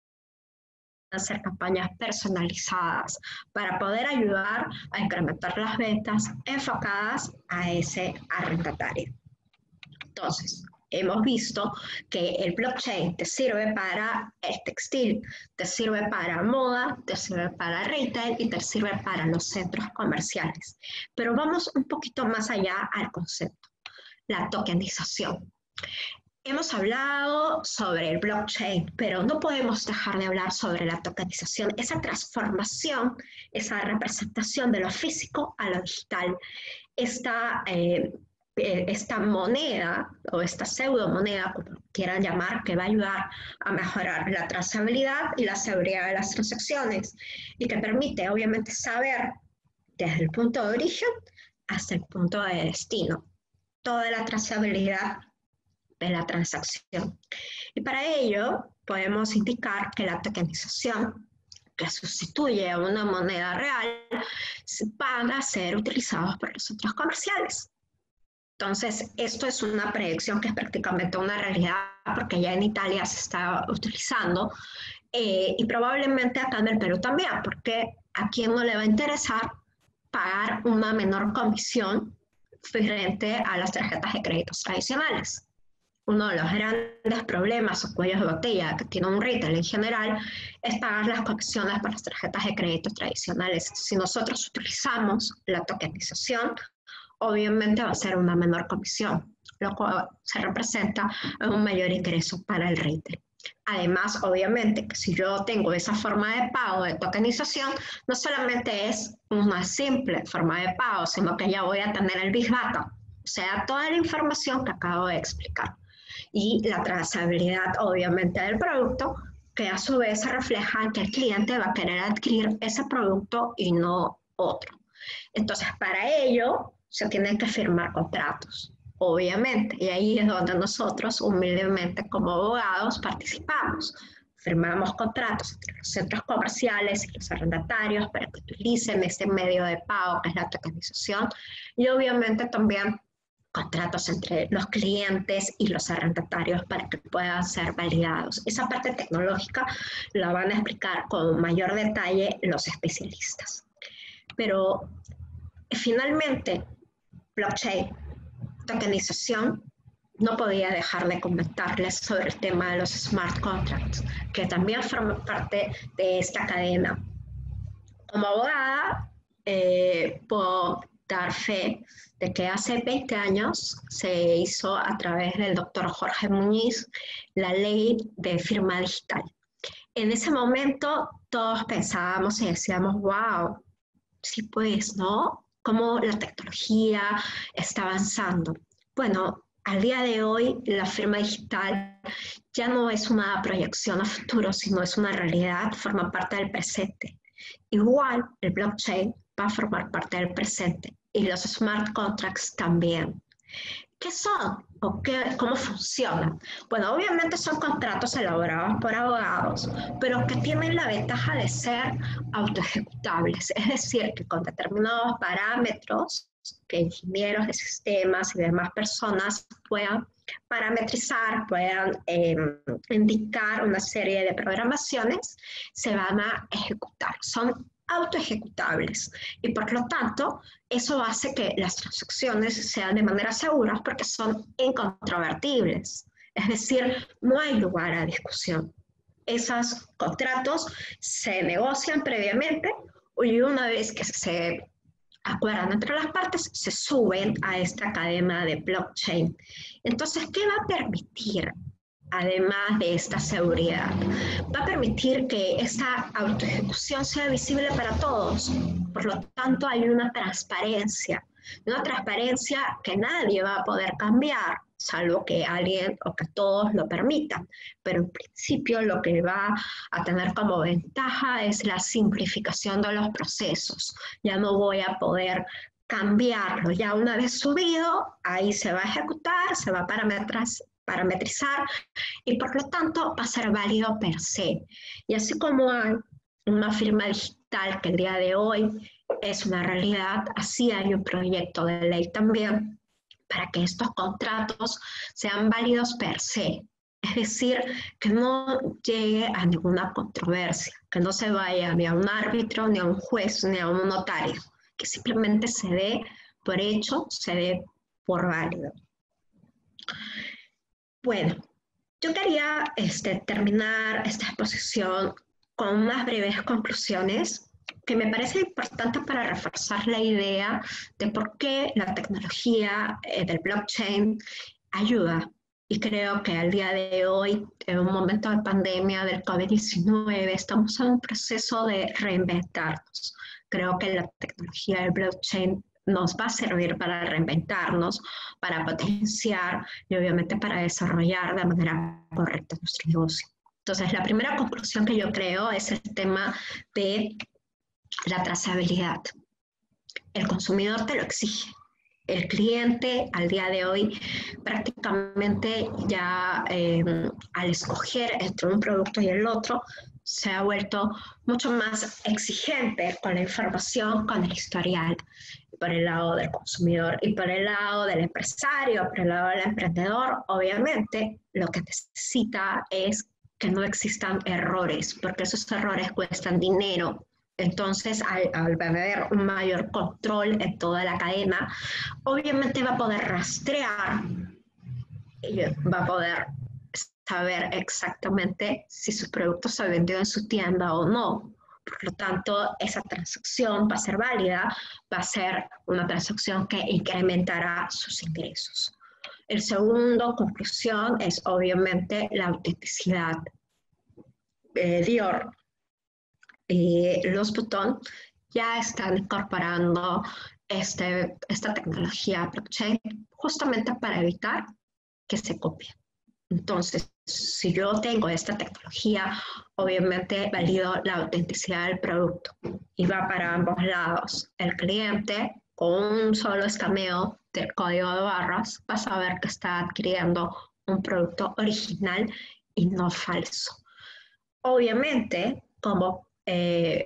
a ser campañas personalizadas para poder ayudar a incrementar las ventas enfocadas a ese arrendatario. Entonces, hemos visto que el blockchain te sirve para el textil, te sirve para moda, te sirve para retail y te sirve para los centros comerciales. Pero vamos un poquito más allá al concepto, la tokenización. Hemos hablado sobre el blockchain, pero no podemos dejar de hablar sobre la tokenización, esa transformación, esa representación de lo físico a lo digital, esta eh, esta moneda o esta pseudo moneda, como quieran llamar, que va a ayudar a mejorar la trazabilidad y la seguridad de las transacciones y que permite obviamente saber desde el punto de origen hasta el punto de destino toda la trazabilidad de la transacción. Y para ello podemos indicar que la tokenización, que sustituye a una moneda real, van a ser utilizados por los centros comerciales. Entonces, esto es una predicción que es prácticamente una realidad porque ya en Italia se está utilizando eh, y probablemente acá en el Perú también, porque a quién no le va a interesar pagar una menor comisión frente a las tarjetas de créditos tradicionales. Uno de los grandes problemas o cuellos de botella que tiene un retail en general es pagar las comisiones por las tarjetas de crédito tradicionales. Si nosotros utilizamos la tokenización, obviamente va a ser una menor comisión, lo cual se representa en un mayor ingreso para el retail. Además, obviamente, que si yo tengo esa forma de pago de tokenización, no solamente es una simple forma de pago, sino que ya voy a tener el Big Data, o sea, toda la información que acabo de explicar. Y la trazabilidad, obviamente, del producto, que a su vez se refleja en que el cliente va a querer adquirir ese producto y no otro. Entonces, para ello, se tienen que firmar contratos, obviamente, y ahí es donde nosotros humildemente como abogados participamos. Firmamos contratos entre los centros comerciales y los arrendatarios para que utilicen este medio de pago que es la tokenización y obviamente también contratos entre los clientes y los arrendatarios para que puedan ser validados. Esa parte tecnológica la van a explicar con mayor detalle los especialistas. Pero finalmente, blockchain, tokenización, no podía dejar de comentarles sobre el tema de los smart contracts, que también forman parte de esta cadena. Como abogada, eh, puedo dar fe de que hace veinte años se hizo a través del doctor Jorge Muñiz la ley de firma digital. En ese momento todos pensábamos y decíamos, wow, sí pues, ¿no? Cómo la tecnología está avanzando. Bueno, al día de hoy la firma digital ya no es una proyección a futuro, sino es una realidad, forma parte del presente. Igual el blockchain va a formar parte del presente y los smart contracts también. ¿Qué son o qué, cómo funcionan? Bueno, obviamente son contratos elaborados por abogados, pero que tienen la ventaja de ser autoejecutables, es decir, que con determinados parámetros que ingenieros de sistemas y demás personas puedan parametrizar, puedan eh, indicar una serie de programaciones, se van a ejecutar. Son autoejecutables y por lo tanto eso hace que las transacciones sean de manera segura porque son incontrovertibles, es decir, no hay lugar a discusión. Esos contratos se negocian previamente y una vez que se acuerdan entre las partes, se suben a esta cadena de blockchain. Entonces, ¿qué va a permitir? Además de esta seguridad, va a permitir que esa autoejecución sea visible para todos. Por lo tanto, hay una transparencia, una transparencia que nadie va a poder cambiar, salvo que alguien o que todos lo permitan. Pero en principio lo que va a tener como ventaja es la simplificación de los procesos. Ya no voy a poder cambiarlo. Ya una vez subido, ahí se va a ejecutar, se va a parametrar, parametrizar y por lo tanto va a ser válido per se. Y así como hay una firma digital que el día de hoy es una realidad, así hay un proyecto de ley también para que estos contratos sean válidos per se. Es decir, que no llegue a ninguna controversia, que no se vaya ni a un árbitro, ni a un juez, ni a un notario, que simplemente se dé por hecho, se dé por válido. Bueno, yo quería este, terminar esta exposición con unas breves conclusiones que me parece importante para reforzar la idea de por qué la tecnología eh, del blockchain ayuda. Y creo que al día de hoy, en un momento de pandemia del COVID diecinueve, estamos en un proceso de reinventarnos. Creo que la tecnología del blockchain nos va a servir para reinventarnos, para potenciar y obviamente para desarrollar de manera correcta nuestro negocio. Entonces, la primera conclusión que yo creo es el tema de la trazabilidad. El consumidor te lo exige. El cliente al día de hoy prácticamente ya eh, al escoger entre un producto y el otro se ha vuelto mucho más exigente con la información, con el historial, por el lado del consumidor y por el lado del empresario, por el lado del emprendedor. Obviamente lo que necesita es que no existan errores, porque esos errores cuestan dinero. Entonces, al, al haber un mayor control en toda la cadena, obviamente va a poder rastrear, y va a poder saber exactamente si su producto se vendió en su tienda o no. Por lo tanto, esa transacción va a ser válida, va a ser una transacción que incrementará sus ingresos. El segundo conclusión es obviamente la autenticidad. Eh, Dior y Louis Vuitton ya están incorporando este, esta tecnología blockchain justamente para evitar que se copie. Entonces, si yo tengo esta tecnología, obviamente valido la autenticidad del producto y va para ambos lados. El cliente, con un solo escaneo del código de barras, va a saber que está adquiriendo un producto original y no falso. Obviamente, como eh,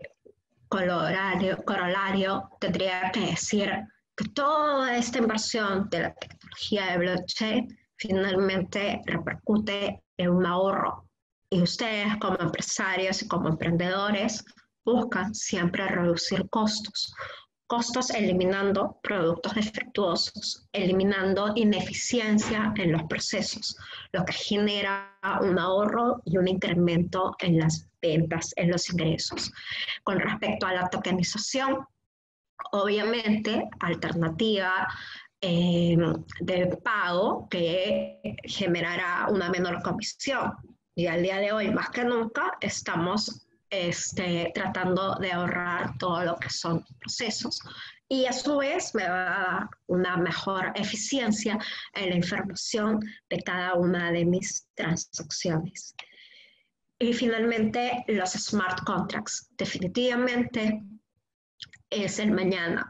corolario, corolario, tendría que decir que toda esta inversión de la tecnología tecnología de blockchain finalmente repercute en un ahorro. Y ustedes como empresarios y como emprendedores buscan siempre reducir costos. Costos eliminando productos defectuosos, eliminando ineficiencia en los procesos, lo que genera un ahorro y un incremento en las ventas, en los ingresos. Con respecto a la tokenización, obviamente, alternativa eh, de pago que generará una menor comisión. Y al día de hoy, más que nunca, estamos este, tratando de ahorrar todo lo que son procesos. Y a su vez me va a dar una mejor eficiencia en la información de cada una de mis transacciones. Y finalmente, los smart contracts. Definitivamente es el mañana.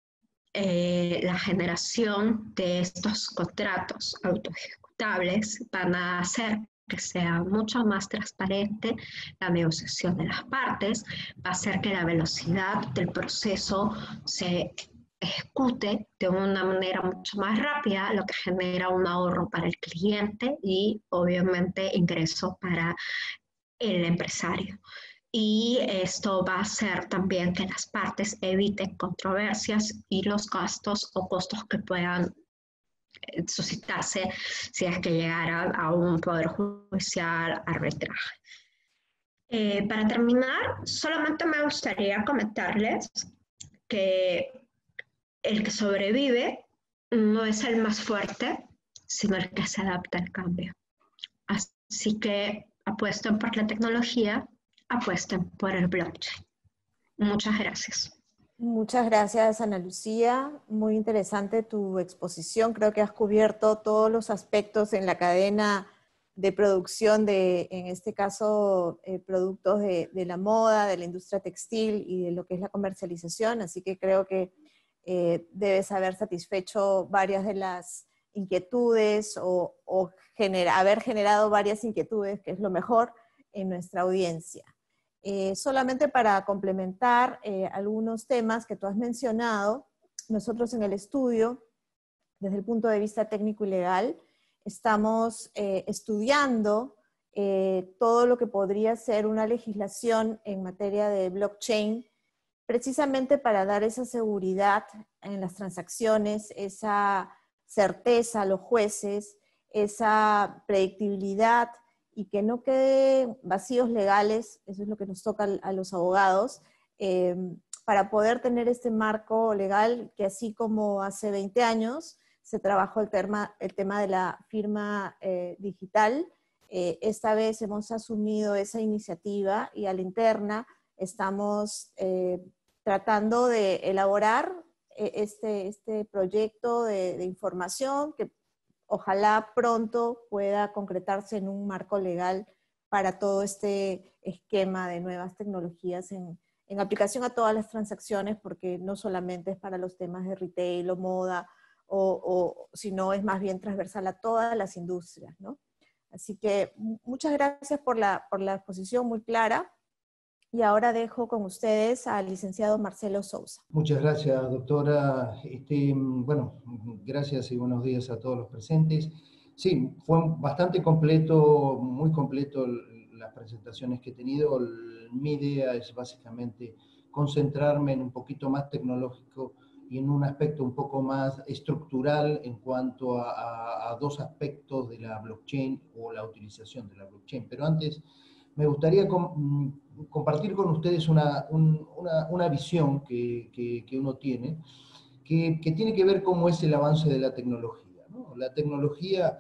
Eh, la generación de estos contratos autoejecutables van a hacer que sea mucho más transparente la negociación de las partes, va a hacer que la velocidad del proceso se ejecute de una manera mucho más rápida, lo que genera un ahorro para el cliente y obviamente ingreso para el empresario. Y esto va a hacer también que las partes eviten controversias y los gastos o costos que puedan suscitarse si es que llegara a un poder judicial, arbitraje. Eh, para terminar, solamente me gustaría comentarles que el que sobrevive no es el más fuerte, sino el que se adapta al cambio. Así que apuesten por la tecnología, apuesten por el blockchain. Muchas gracias. Muchas gracias, Ana Lucía. Muy interesante tu exposición. Creo que has cubierto todos los aspectos en la cadena de producción de, en este caso, eh, productos de, de la moda, de la industria textil y de lo que es la comercialización. Así que creo que eh, debes haber satisfecho varias de las inquietudes o, o genera, haber generado varias inquietudes, que es lo mejor en nuestra audiencia. Eh, solamente para complementar eh, algunos temas que tú has mencionado, nosotros en el estudio, desde el punto de vista técnico y legal, estamos eh, estudiando eh, todo lo que podría ser una legislación en materia de blockchain, precisamente para dar esa seguridad en las transacciones, esa certeza a los jueces, esa predictibilidad, y que no quede vacíos legales, eso es lo que nos toca a los abogados, eh, para poder tener este marco legal que así como hace veinte años se trabajó el tema, el tema de la firma eh, digital, eh, esta vez hemos asumido esa iniciativa y a la interna estamos eh, tratando de elaborar eh, este, este proyecto de, de información que ojalá pronto pueda concretarse en un marco legal para todo este esquema de nuevas tecnologías en, en aplicación a todas las transacciones, porque no solamente es para los temas de retail o moda, o, o, sino es más bien transversal a todas las industrias, ¿no? Así que muchas gracias por la, por la exposición muy clara. Y ahora dejo con ustedes al licenciado Marcelo Sousa. Muchas gracias, doctora. Este, bueno, gracias y buenos días a todos los presentes. Sí, fue bastante completo, muy completo las presentaciones que he tenido. Mi idea es básicamente concentrarme en un poquito más tecnológico y en un aspecto un poco más estructural en cuanto a, a, a dos aspectos de la blockchain o la utilización de la blockchain. Pero antes me gustaría com compartir con ustedes una, un, una, una visión que, que, que uno tiene, que, que tiene que ver cómo es el avance de la tecnología, ¿no? La tecnología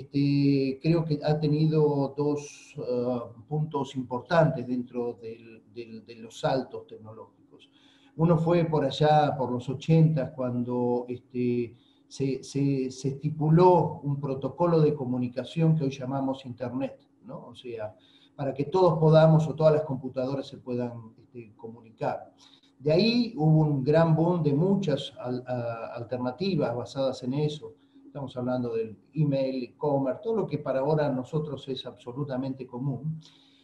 este, creo que ha tenido dos uh, puntos importantes dentro del, del, de los saltos tecnológicos. Uno fue por allá, por los ochenta, cuando este, se, se, se estipuló un protocolo de comunicación que hoy llamamos Internet, ¿no? O sea, para que todos podamos o todas las computadoras se puedan este, comunicar. De ahí hubo un gran boom de muchas al, a, alternativas basadas en eso. Estamos hablando del email, e-commerce, todo lo que para ahora a nosotros es absolutamente común.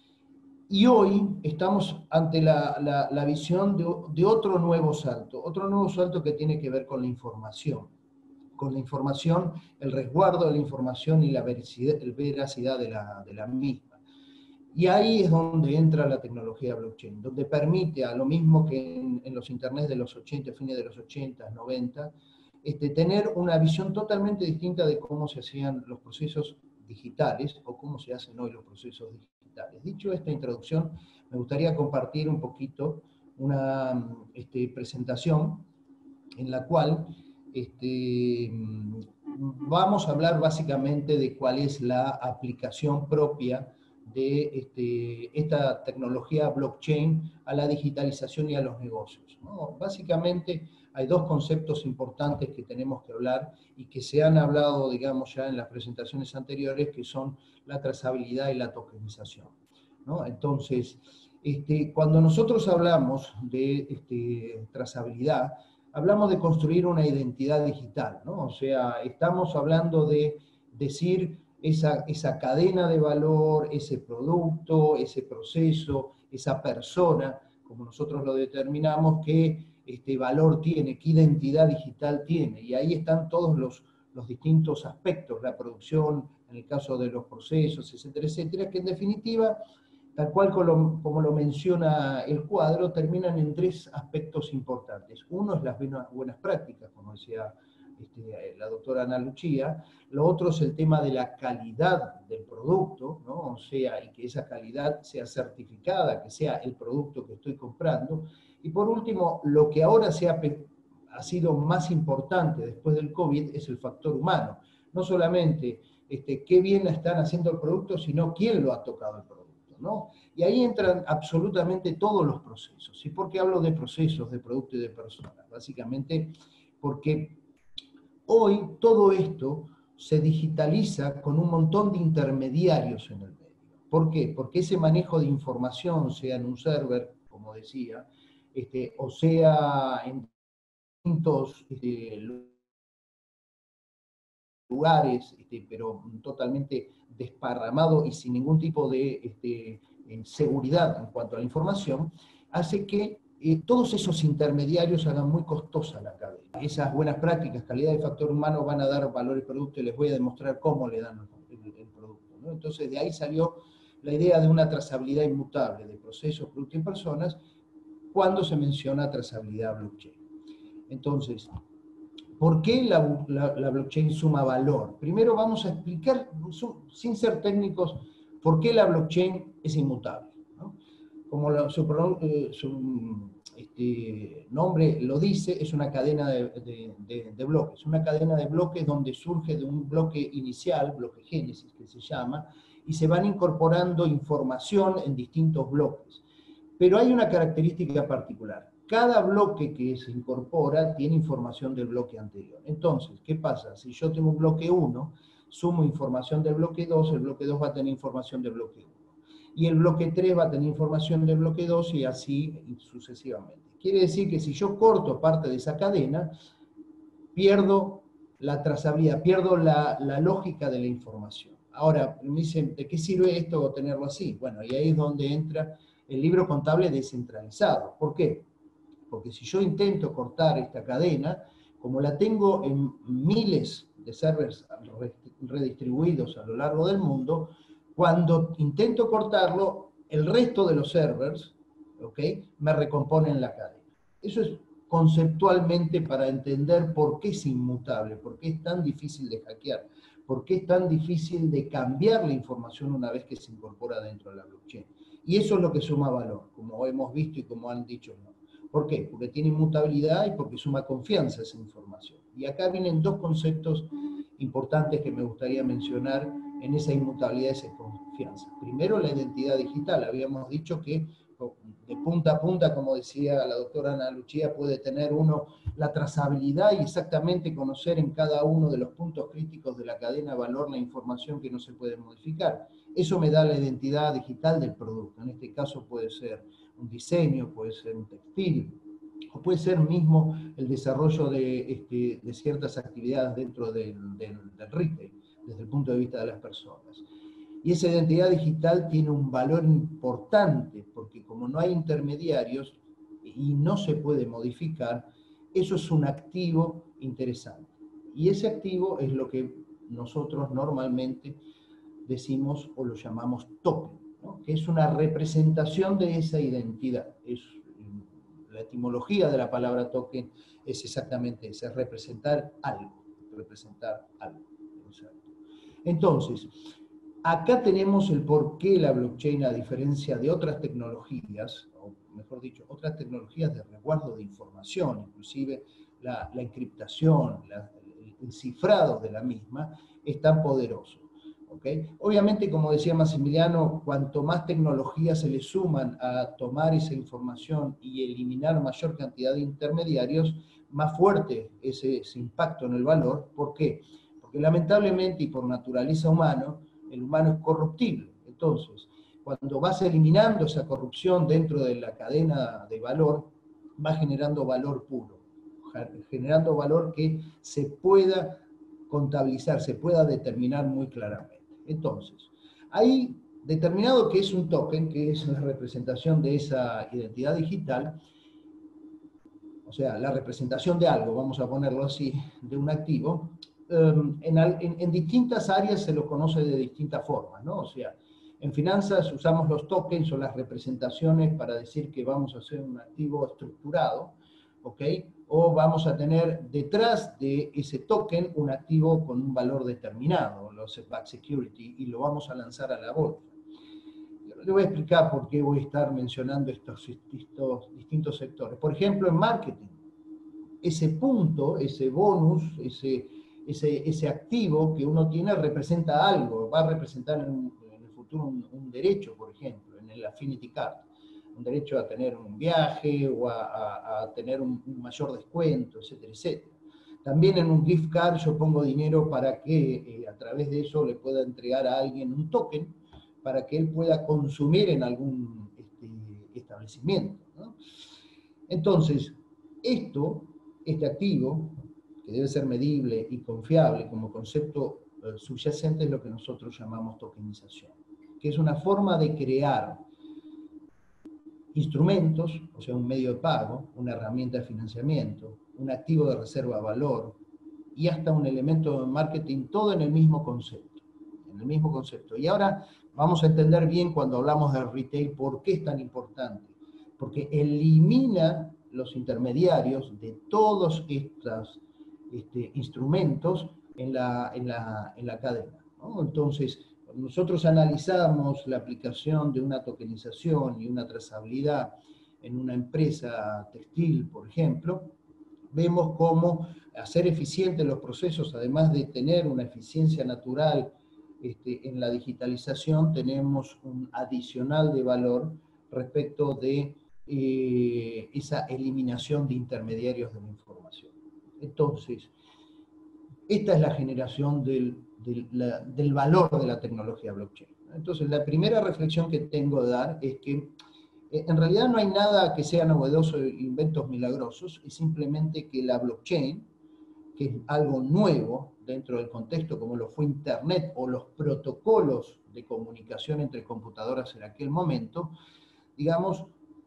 Y hoy estamos ante la, la, la visión de, de otro nuevo salto, otro nuevo salto que tiene que ver con la información, con la información, el resguardo de la información y la veracidad, veracidad de, la, de la misma. Y ahí es donde entra la tecnología blockchain, donde permite, a lo mismo que en, en los internet de los ochenta, fines de los ochenta, noventa, este, tener una visión totalmente distinta de cómo se hacían los procesos digitales o cómo se hacen hoy los procesos digitales. Dicho esta introducción, me gustaría compartir un poquito una este, presentación en la cual este, vamos a hablar básicamente de cuál es la aplicación propia de este, esta tecnología blockchain a la digitalización y a los negocios, ¿no? Básicamente hay dos conceptos importantes que tenemos que hablar y que se han hablado, digamos, ya en las presentaciones anteriores, que son la trazabilidad y la tokenización, ¿no? Entonces, este, cuando nosotros hablamos de este, trazabilidad, hablamos de construir una identidad digital, ¿no? O sea, estamos hablando de decir esa, esa cadena de valor, ese producto, ese proceso, esa persona, como nosotros lo determinamos, que este valor tiene, qué identidad digital tiene. Y ahí están todos los, los distintos aspectos, la producción, en el caso de los procesos, etcétera, etcétera, que en definitiva, tal cual como, como lo menciona el cuadro, terminan en tres aspectos importantes. Uno es las buenas prácticas, como decía este, la doctora Ana Lucía. Lo otro es el tema de la calidad del producto, ¿no? O sea, y que esa calidad sea certificada, que sea el producto que estoy comprando. Y por último, lo que ahora se ha, ha sido más importante después del COVID es el factor humano. No solamente este, qué bien están haciendo el producto, sino quién lo ha tocado el producto, ¿no? Y ahí entran absolutamente todos los procesos. ¿Y por qué hablo de procesos, de producto y de personas? Básicamente porque hoy todo esto se digitaliza con un montón de intermediarios en el medio. ¿Por qué? Porque ese manejo de información, sea en un server, como decía, este, o sea en distintos este, lugares, este, pero totalmente desparramado y sin ningún tipo de este, seguridad en cuanto a la información, hace que eh, todos esos intermediarios hagan muy costosa la cadena. Esas buenas prácticas, calidad de factor humano, van a dar valor al producto y les voy a demostrar cómo le dan el, el producto, ¿no? Entonces de ahí salió la idea de una trazabilidad inmutable de procesos, productos y personas cuando se menciona trazabilidad blockchain. Entonces, ¿por qué la, la, la blockchain suma valor? Primero vamos a explicar, sin ser técnicos, por qué la blockchain es inmutable, ¿no? Como lo, su, su este, nombre lo dice, es una cadena de, de, de, de bloques. Una cadena de bloques donde surge de un bloque inicial, bloque génesis que se llama, y se van incorporando información en distintos bloques. Pero hay una característica particular. Cada bloque que se incorpora tiene información del bloque anterior. Entonces, ¿qué pasa? Si yo tengo un bloque uno, sumo información del bloque dos, el bloque dos va a tener información del bloque uno. Y el bloque tres va a tener información del bloque dos y así sucesivamente. Quiere decir que si yo corto parte de esa cadena, pierdo la trazabilidad, pierdo la, la lógica de la información. Ahora, me dicen, ¿de qué sirve esto tenerlo así? Bueno, y ahí es donde entra el libro contable descentralizado. ¿Por qué? Porque si yo intento cortar esta cadena, como la tengo en miles de servers redistribuidos a lo largo del mundo, cuando intento cortarlo, el resto de los servers, ¿okay?, me recomponen la cadena. Eso es conceptualmente para entender por qué es inmutable, por qué es tan difícil de hackear, por qué es tan difícil de cambiar la información una vez que se incorpora dentro de la blockchain. Y eso es lo que suma valor, como hemos visto y como han dicho, ¿no? ¿Por qué? Porque tiene inmutabilidad y porque suma confianza esa información. Y acá vienen dos conceptos importantes que me gustaría mencionar en esa inmutabilidad, esa confianza. Primero, la identidad digital. Habíamos dicho que de punta a punta, como decía la doctora Ana Lucía, puede tener uno la trazabilidad y exactamente conocer en cada uno de los puntos críticos de la cadena de valor la información que no se puede modificar. Eso me da la identidad digital del producto. En este caso puede ser un diseño, puede ser un textil, o puede ser mismo el desarrollo de, este, de ciertas actividades dentro del, del, del retail, desde el punto de vista de las personas. Y esa identidad digital tiene un valor importante, porque como no hay intermediarios y no se puede modificar, eso es un activo interesante. Y ese activo es lo que nosotros normalmente decimos o lo llamamos token, ¿no? Que es una representación de esa identidad. Es, la etimología de la palabra token es exactamente esa, es representar algo, representar algo. Entonces, acá tenemos el por qué la blockchain, a diferencia de otras tecnologías, o mejor dicho, otras tecnologías de resguardo de información, inclusive la, la encriptación, la, el, el cifrado de la misma, es tan poderoso. ¿Okay? Obviamente, como decía Massimiliano, cuanto más tecnologías se le suman a tomar esa información y eliminar mayor cantidad de intermediarios, más fuerte es ese impacto en el valor. ¿Por qué? Porque lamentablemente y por naturaleza humana, el humano es corruptible. Entonces, cuando vas eliminando esa corrupción dentro de la cadena de valor, va generando valor puro, generando valor que se pueda contabilizar, se pueda determinar muy claramente. Entonces, hay determinado que es un token, que es la representación de esa identidad digital, o sea, la representación de algo, vamos a ponerlo así, de un activo. Um, en, en, en distintas áreas se lo conoce de distintas formas, ¿no? O sea, en finanzas usamos los tokens o las representaciones para decir que vamos a hacer un activo estructurado, ¿ok? O vamos a tener detrás de ese token un activo con un valor determinado, los backed security, y lo vamos a lanzar a la bolsa. Le voy a explicar por qué voy a estar mencionando estos, estos distintos sectores. Por ejemplo, en marketing, ese punto, ese bonus, ese, ese, ese activo que uno tiene representa algo, va a representar en, en el futuro un, un derecho, por ejemplo, en el Affinity Card. Un derecho a tener un viaje o a, a, a tener un, un mayor descuento, etcétera, etcétera. También en un gift card yo pongo dinero para que eh, a través de eso le pueda entregar a alguien un token para que él pueda consumir en algún este, establecimiento, ¿no? Entonces, esto, este activo, que debe ser medible y confiable como concepto eh, subyacente, es lo que nosotros llamamos tokenización, que es una forma de crear instrumentos, o sea, un medio de pago, una herramienta de financiamiento, un activo de reserva de valor y hasta un elemento de marketing, todo en el mismo concepto, en el mismo concepto. Y ahora vamos a entender bien cuando hablamos del retail por qué es tan importante, porque elimina los intermediarios de todos estos este, instrumentos en la, en la, en la cadena, ¿no? Entonces, nosotros analizamos la aplicación de una tokenización y una trazabilidad en una empresa textil, por ejemplo, vemos cómo hacer eficientes los procesos, además de tener una eficiencia natural este, en la digitalización, tenemos un adicional de valor respecto de eh, esa eliminación de intermediarios de la información. Entonces, esta es la generación del Del, la, del valor de la tecnología blockchain. Entonces, la primera reflexión que tengo de dar es que eh, en realidad no hay nada que sea novedoso, inventos milagrosos, es simplemente que la blockchain, que es algo nuevo dentro del contexto como lo fue Internet o los protocolos de comunicación entre computadoras en aquel momento, digamos,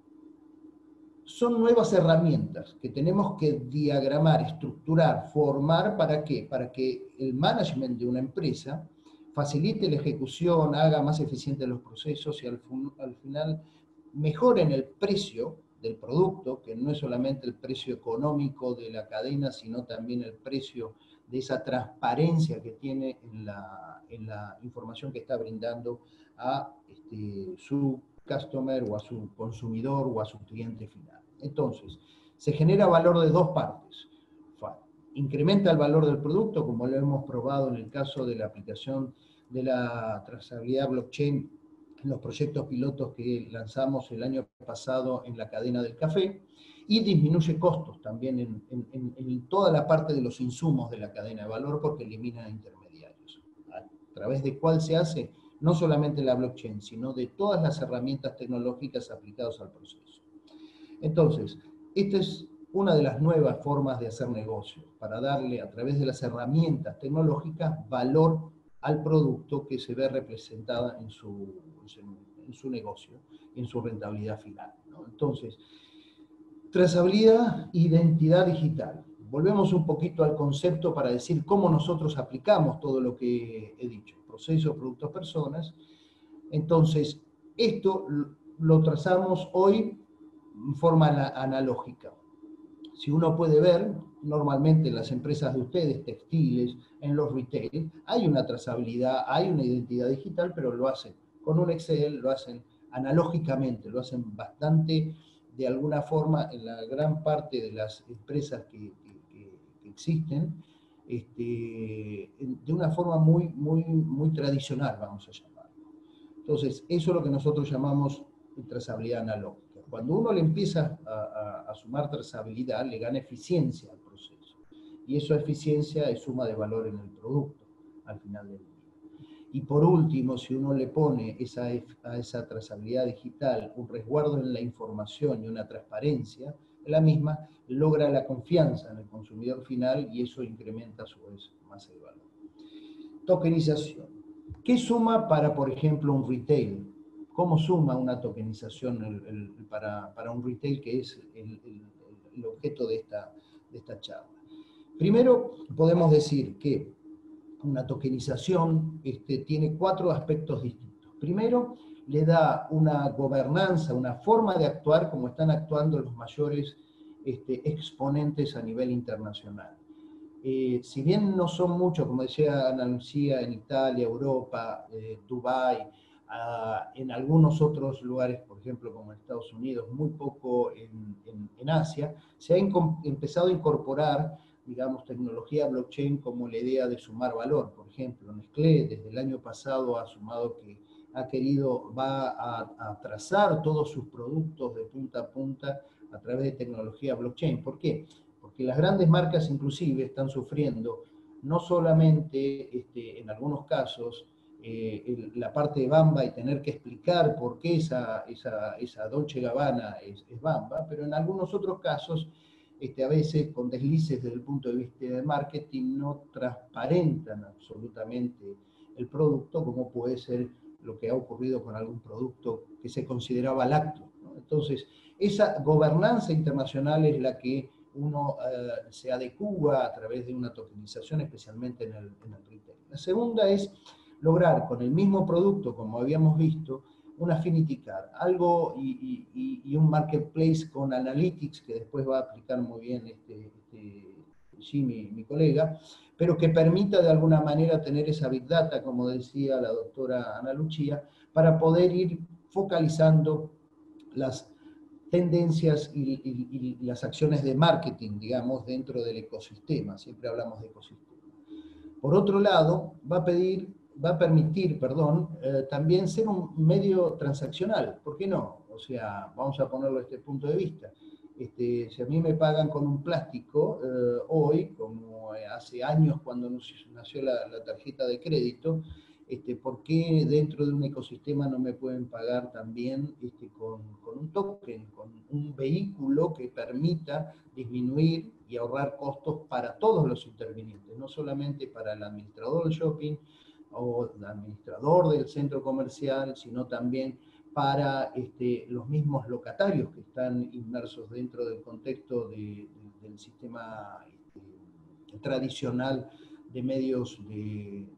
son nuevas herramientas que tenemos que diagramar, estructurar, formar, ¿para qué? Para que el management de una empresa facilite la ejecución, haga más eficientes los procesos y al, al final mejoren el precio del producto, que no es solamente el precio económico de la cadena, sino también el precio de esa transparencia que tiene en la, en la información que está brindando a este, su customer o a su consumidor o a su cliente final. Entonces, se genera valor de dos partes. Incrementa el valor del producto, como lo hemos probado en el caso de la aplicación de la trazabilidad blockchain en los proyectos pilotos que lanzamos el año pasado en la cadena del café, y disminuye costos también en, en, en toda la parte de los insumos de la cadena de valor porque elimina intermediarios. ¿A través de cuál se hace? No solamente la blockchain, sino de todas las herramientas tecnológicas aplicadas al proceso. Entonces, esta es una de las nuevas formas de hacer negocios, para darle a través de las herramientas tecnológicas valor al producto que se ve representada en su, en su negocio, en su rentabilidad final, ¿no? Entonces, trazabilidad, identidad digital. volvemos un poquito al concepto para decir cómo nosotros aplicamos todo lo que he dicho, procesos, productos, personas. Entonces, esto lo trazamos hoy en forma analógica. Si uno puede ver, normalmente en las empresas de ustedes, textiles, en los retail, hay una trazabilidad, hay una identidad digital, pero lo hacen con un Excel, lo hacen analógicamente, lo hacen bastante, de alguna forma, en la gran parte de las empresas que, que, que, que existen, este, de una forma muy, muy, muy tradicional, vamos a llamarlo. Entonces, eso es lo que nosotros llamamos trazabilidad analógica. Cuando uno le empieza a, a, a sumar trazabilidad, le gana eficiencia al proceso. Y esa eficiencia es suma de valor en el producto, al final del día. Y por último, si uno le pone esa, a esa trazabilidad digital un resguardo en la información y una transparencia, la misma logra la confianza en el consumidor final y eso incrementa a su vez más el valor. Tokenización. ¿Qué suma para, por ejemplo, un retail? ¿Cómo suma una tokenización el, el, para, para un retail, que es el, el, el objeto de esta, de esta charla? Primero, podemos decir que una tokenización este, tiene cuatro aspectos distintos. Primero, le da una gobernanza, una forma de actuar como están actuando los mayores este, exponentes a nivel internacional. Eh, si bien no son muchos, como decía Ana Lucía, en Italia, Europa, eh, Dubái, uh, en algunos otros lugares, por ejemplo, como en Estados Unidos, muy poco en, en, en Asia, se ha empezado a incorporar, digamos, tecnología blockchain como la idea de sumar valor. Por ejemplo, Nestlé desde el año pasado ha sumado que ha querido, va a, a trazar todos sus productos de punta a punta a través de tecnología blockchain. ¿Por qué? Porque las grandes marcas inclusive están sufriendo no solamente este, en algunos casos eh, el, la parte de Bamba y tener que explicar por qué esa, esa, esa Dolce Gabbana es, es Bamba, pero en algunos otros casos este, a veces con deslices desde el punto de vista de marketing no transparentan absolutamente el producto, como puede ser lo que ha ocurrido con algún producto que se consideraba lácteo, ¿no? Entonces, esa gobernanza internacional es la que uno eh, se adecúa a través de una tokenización, especialmente en el, en el retail. La segunda es lograr con el mismo producto, como habíamos visto, un affinity card, algo y, y, y un marketplace con analytics, que después va a aplicar muy bien este, este, Jimmy, mi colega, pero que permita de alguna manera tener esa big data, como decía la doctora Ana Lucía, para poder ir focalizando las tendencias y, y, y las acciones de marketing, digamos, dentro del ecosistema. Siempre hablamos de ecosistema. Por otro lado, va a pedir, va a permitir, perdón, eh, también ser un medio transaccional. ¿Por qué no? O sea, vamos a ponerlo desde este punto de vista. Este, si a mí me pagan con un plástico, eh, hoy, como hace años cuando nació la, la tarjeta de crédito, Este, ¿por qué dentro de un ecosistema no me pueden pagar también este, con, con un token, con un vehículo que permita disminuir y ahorrar costos para todos los intervinientes, no solamente para el administrador del shopping o el administrador del centro comercial, sino también para este, los mismos locatarios que están inmersos dentro del contexto de, de, del sistema este, tradicional de medios de,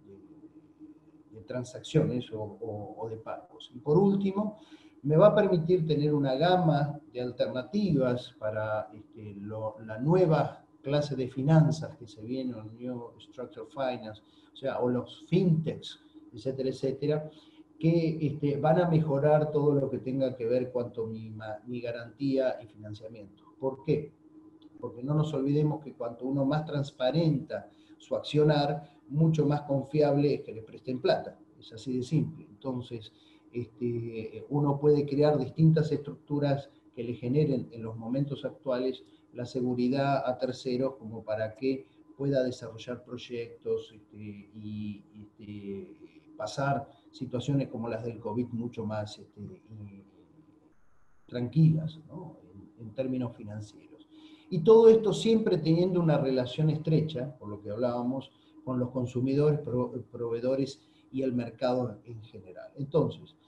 de transacciones o, o, o de pagos. Y por último, me va a permitir tener una gama de alternativas para este, lo, la nueva clase de finanzas que se viene, el New Structured Finance, o sea, o los fintechs, etcétera, etcétera, que este, van a mejorar todo lo que tenga que ver cuanto mi, mi garantía y financiamiento. ¿Por qué? Porque no nos olvidemos que cuanto uno más transparenta su accionar, mucho más confiable es que le presten plata. Es así de simple. Entonces, este, uno puede crear distintas estructuras que le generen en los momentos actuales la seguridad a terceros como para que pueda desarrollar proyectos este, y este, pasar situaciones como las del COVID mucho más este, y, tranquilas, ¿no? en, en términos financieros. Y todo esto siempre teniendo una relación estrecha, por lo que hablábamos, con los consumidores, pro, proveedores y el mercado en general. Entonces,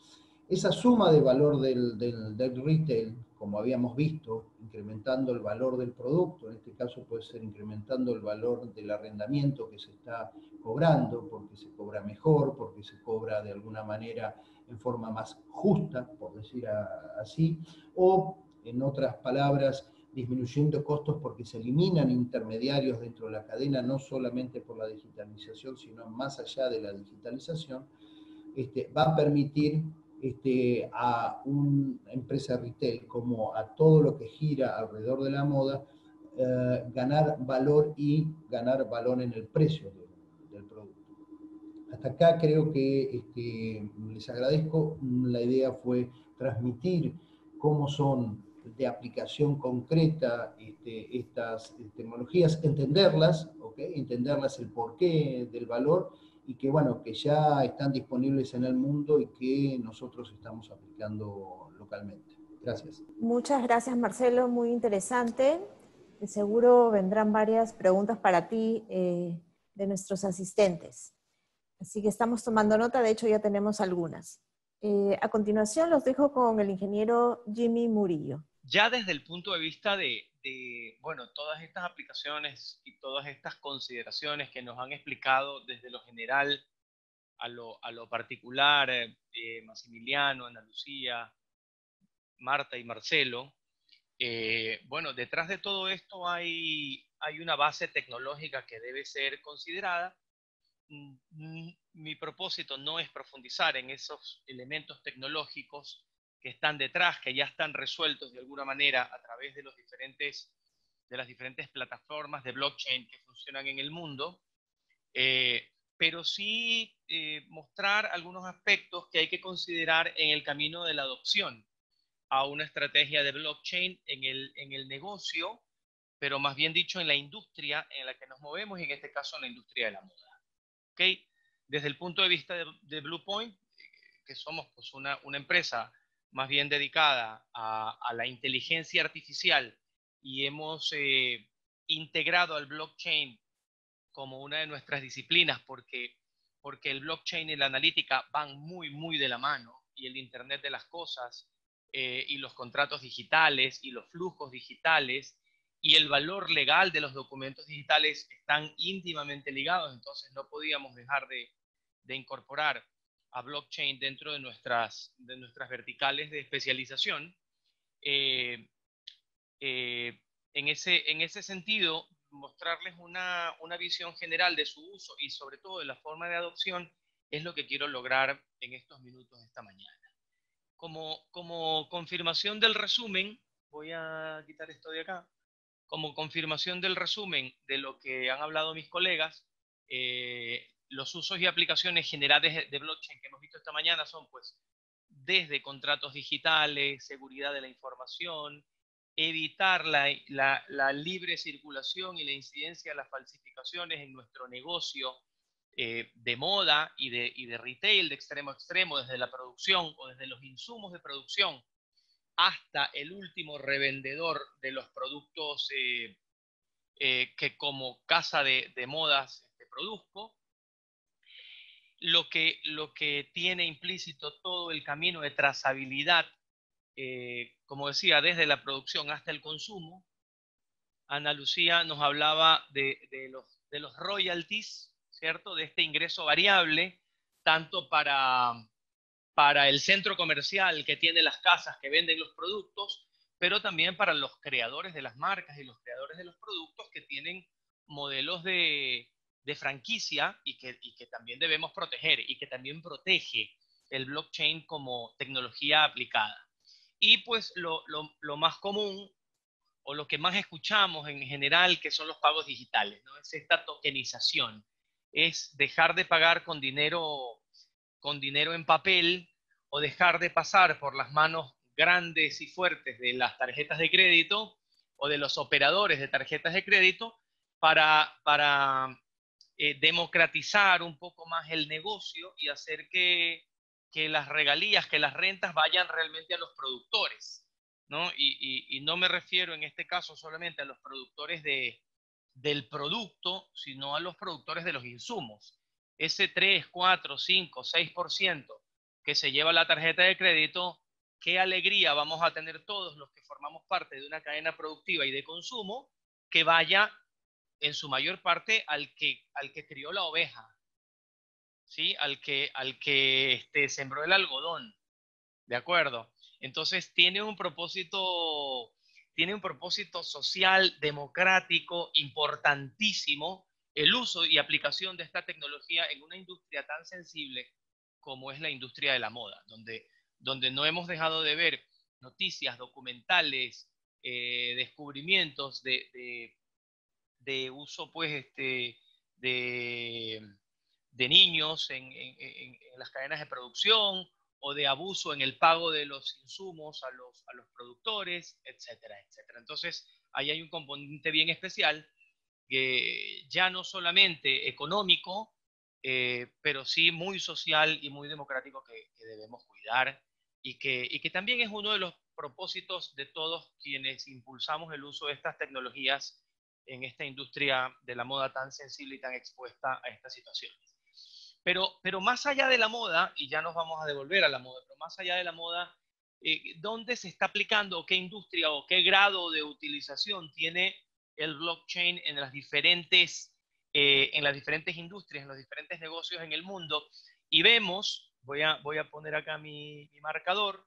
esa suma de valor del, del, del retail, como habíamos visto, incrementando el valor del producto, en este caso puede ser incrementando el valor del arrendamiento que se está cobrando, porque se cobra mejor, porque se cobra de alguna manera en forma más justa, por decir a, así, o en otras palabras, disminuyendo costos porque se eliminan intermediarios dentro de la cadena, no solamente por la digitalización, sino más allá de la digitalización, este, va a permitir este, a una empresa retail como a todo lo que gira alrededor de la moda, eh, ganar valor y ganar valor en el precio del, del producto. Hasta acá creo que este, les agradezco. La idea fue transmitir cómo son de aplicación concreta este, estas tecnologías, entenderlas, ¿okay? Entenderlas el porqué del valor y que, bueno, que ya están disponibles en el mundo y que nosotros estamos aplicando localmente. Gracias. Muchas gracias, Marcelo, muy interesante. De seguro vendrán varias preguntas para ti eh, de nuestros asistentes. Así que estamos tomando nota, de hecho ya tenemos algunas. Eh, a continuación los dejo con el ingeniero Jimmy Murillo. Ya desde el punto de vista de, de, bueno, todas estas aplicaciones y todas estas consideraciones que nos han explicado desde lo general a lo, a lo particular, eh, Maximiliano, Ana Lucía, Marta y Marcelo, eh, bueno, detrás de todo esto hay, hay una base tecnológica que debe ser considerada. Mi propósito no es profundizar en esos elementos tecnológicos que están detrás, que ya están resueltos de alguna manera a través de, los diferentes, de las diferentes plataformas de blockchain que funcionan en el mundo, eh, pero sí eh, mostrar algunos aspectos que hay que considerar en el camino de la adopción a una estrategia de blockchain en el, en el negocio, pero más bien dicho en la industria en la que nos movemos, y en este caso en la industria de la moda. ¿Okay? Desde el punto de vista de, de Bluepoint, que somos pues una, una empresa más bien dedicada a, a la inteligencia artificial y hemos eh, integrado al blockchain como una de nuestras disciplinas porque, porque el blockchain y la analítica van muy, muy de la mano, y el Internet de las cosas eh, y los contratos digitales y los flujos digitales y el valor legal de los documentos digitales están íntimamente ligados. Entonces no podíamos dejar de, de incorporar a blockchain dentro de nuestras, de nuestras verticales de especialización. Eh, eh, en, ese, en ese sentido, mostrarles una, una visión general de su uso y sobre todo de la forma de adopción es lo que quiero lograr en estos minutos de esta mañana. Como, como confirmación del resumen, voy a quitar esto de acá, como confirmación del resumen de lo que han hablado mis colegas, eh, los usos y aplicaciones generales de blockchain que hemos visto esta mañana son pues desde contratos digitales, seguridad de la información, evitar la, la, la libre circulación y la incidencia de las falsificaciones en nuestro negocio eh, de moda y de, y de retail de extremo a extremo, desde la producción o desde los insumos de producción hasta el último revendedor de los productos eh, eh, que como casa de, de modas este, produzco. Lo que, lo que tiene implícito todo el camino de trazabilidad, eh, como decía, desde la producción hasta el consumo. Ana Lucía nos hablaba de, de, los, de los royalties, ¿cierto? De este ingreso variable, tanto para, para el centro comercial que tiene las casas que venden los productos, pero también para los creadores de las marcas y los creadores de los productos que tienen modelos de, de franquicia y que, y que también debemos proteger y que también protege el blockchain como tecnología aplicada. Y pues lo, lo, lo más común o lo que más escuchamos en general, que son los pagos digitales, ¿no? Es esta tokenización, es dejar de pagar con dinero, con dinero en papel o dejar de pasar por las manos grandes y fuertes de las tarjetas de crédito o de los operadores de tarjetas de crédito para, para eh, democratizar un poco más el negocio y hacer que, que las regalías, que las rentas vayan realmente a los productores, ¿no? Y, y, y no me refiero en este caso solamente a los productores de, del producto, sino a los productores de los insumos. Ese tres, cuatro, cinco, seis por ciento que se lleva la tarjeta de crédito, qué alegría vamos a tener todos los que formamos parte de una cadena productiva y de consumo que vaya en su mayor parte al que, al que crió la oveja, ¿sí? Al que, al que este, sembró el algodón, ¿de acuerdo? Entonces tiene un propósito, tiene un propósito social, democrático, importantísimo, el uso y aplicación de esta tecnología en una industria tan sensible como es la industria de la moda, donde, donde no hemos dejado de ver noticias, documentales, eh, descubrimientos de, de, de uso, pues, este, de, de niños en, en, en, en las cadenas de producción, o de abuso en el pago de los insumos a los, a los productores, etcétera, etcétera. Entonces, ahí hay un componente bien especial, que ya no solamente económico, eh, pero sí muy social y muy democrático que, que debemos cuidar, y que, y que también es uno de los propósitos de todos quienes impulsamos el uso de estas tecnologías en esta industria de la moda tan sensible y tan expuesta a estas situaciones. Pero, pero más allá de la moda, y ya nos vamos a devolver a la moda, pero más allá de la moda, eh, ¿dónde se está aplicando, qué industria o qué grado de utilización tiene el blockchain en las diferentes, eh, en las diferentes industrias, en los diferentes negocios en el mundo? Y vemos, voy a, voy a poner acá mi, mi marcador,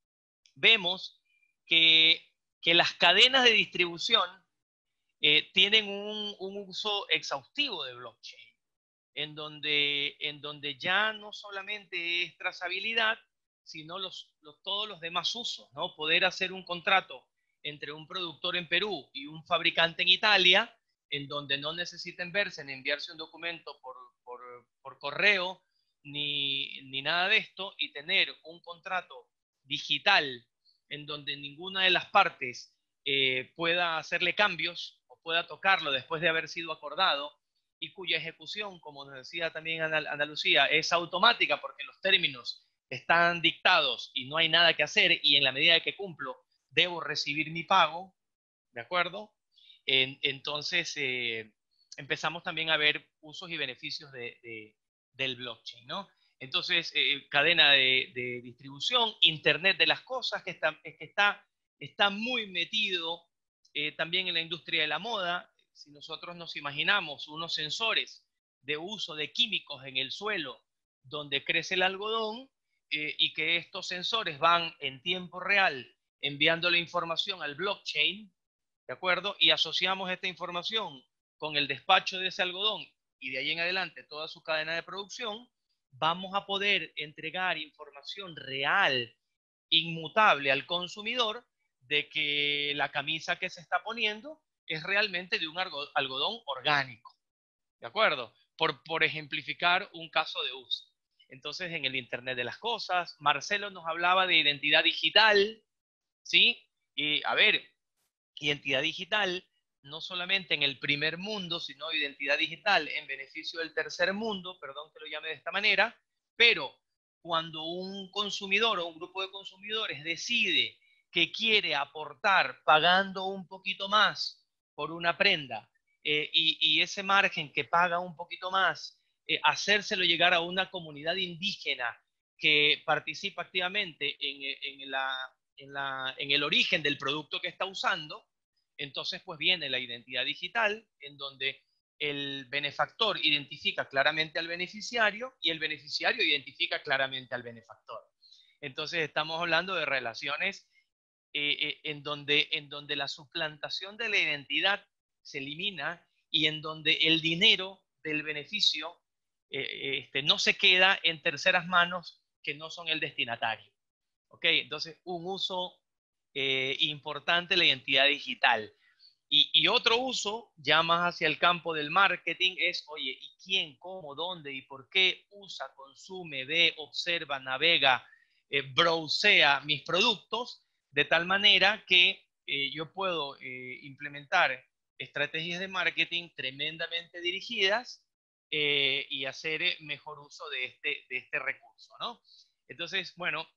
vemos que, que las cadenas de distribución eh, tienen un, un uso exhaustivo de blockchain, en donde, en donde ya no solamente es trazabilidad, sino los, los, todos los demás usos, ¿no? Poder hacer un contrato entre un productor en Perú y un fabricante en Italia, en donde no necesiten verse en enviarse un documento por, por, por correo, ni, ni nada de esto, y tener un contrato digital en donde ninguna de las partes eh, pueda hacerle cambios o pueda tocarlo después de haber sido acordado, y cuya ejecución, como nos decía también Andalucía, es automática porque los términos están dictados y no hay nada que hacer, y en la medida que cumplo debo recibir mi pago, ¿de acuerdo? En, entonces eh, empezamos también a ver usos y beneficios de, de, del blockchain, ¿no? Entonces, eh, cadena de, de distribución, Internet de las cosas, que está, que está, está muy metido eh, también en la industria de la moda. Si nosotros nos imaginamos unos sensores de uso de químicos en el suelo donde crece el algodón, eh, y que estos sensores van en tiempo real enviando la información al blockchain, ¿de acuerdo? Y asociamos esta información con el despacho de ese algodón y de ahí en adelante toda su cadena de producción, vamos a poder entregar información real, inmutable al consumidor, de que la camisa que se está poniendo es realmente de un algodón orgánico, ¿de acuerdo? Por, por ejemplificar un caso de uso. Entonces, en el Internet de las cosas, Marcelo nos hablaba de identidad digital, ¿sí? Y, a ver, identidad digital no solamente en el primer mundo, sino identidad digital en beneficio del tercer mundo, perdón que lo llame de esta manera, pero cuando un consumidor o un grupo de consumidores decide que quiere aportar pagando un poquito más por una prenda, eh, y, y ese margen que paga un poquito más, eh, hacérselo llegar a una comunidad indígena que participa activamente en, en, la, en, la, en el origen del producto que está usando, entonces pues viene la identidad digital, en donde el benefactor identifica claramente al beneficiario y el beneficiario identifica claramente al benefactor. Entonces estamos hablando de relaciones eh, eh, en, donde, en donde la suplantación de la identidad se elimina, y en donde el dinero del beneficio eh, este, no se queda en terceras manos que no son el destinatario. ¿Ok? Entonces, un uso eh, importante de la identidad digital. Y, y otro uso, ya más hacia el campo del marketing, es, oye, ¿y quién, cómo, dónde y por qué usa, consume, ve, observa, navega, eh, browsea mis productos? De tal manera que eh, yo puedo eh, implementar estrategias de marketing tremendamente dirigidas eh, y hacer mejor uso de este, de este recurso, ¿no? Entonces, bueno,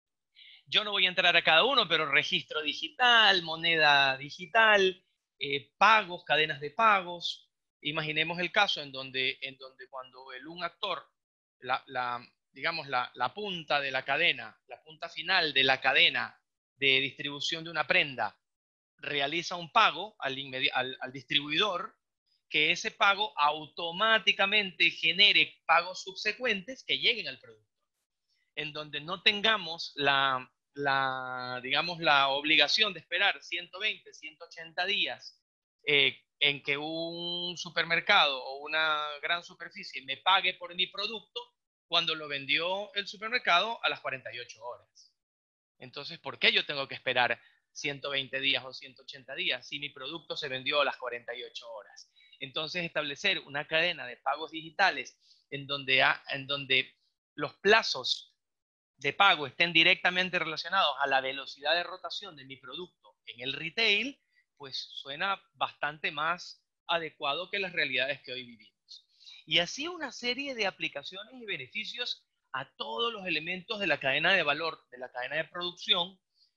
yo no voy a entrar a cada uno, pero registro digital, moneda digital, eh, pagos, cadenas de pagos. Imaginemos el caso en donde, en donde cuando el, un actor, la, la, digamos, la, la punta de la cadena, la punta final de la cadena de distribución de una prenda, realiza un pago al, al, al distribuidor, que ese pago automáticamente genere pagos subsecuentes que lleguen al producto, en donde no tengamos la, la, digamos, la obligación de esperar ciento veinte, ciento ochenta días eh, en que un supermercado o una gran superficie me pague por mi producto cuando lo vendió el supermercado a las cuarenta y ocho horas. Entonces, ¿por qué yo tengo que esperar ciento veinte días o ciento ochenta días si mi producto se vendió a las cuarenta y ocho horas? Entonces, establecer una cadena de pagos digitales en donde, ha, en donde los plazos de pago estén directamente relacionados a la velocidad de rotación de mi producto en el retail, pues suena bastante más adecuado que las realidades que hoy vivimos. Y así una serie de aplicaciones y beneficios a todos los elementos de la cadena de valor, de la cadena de producción,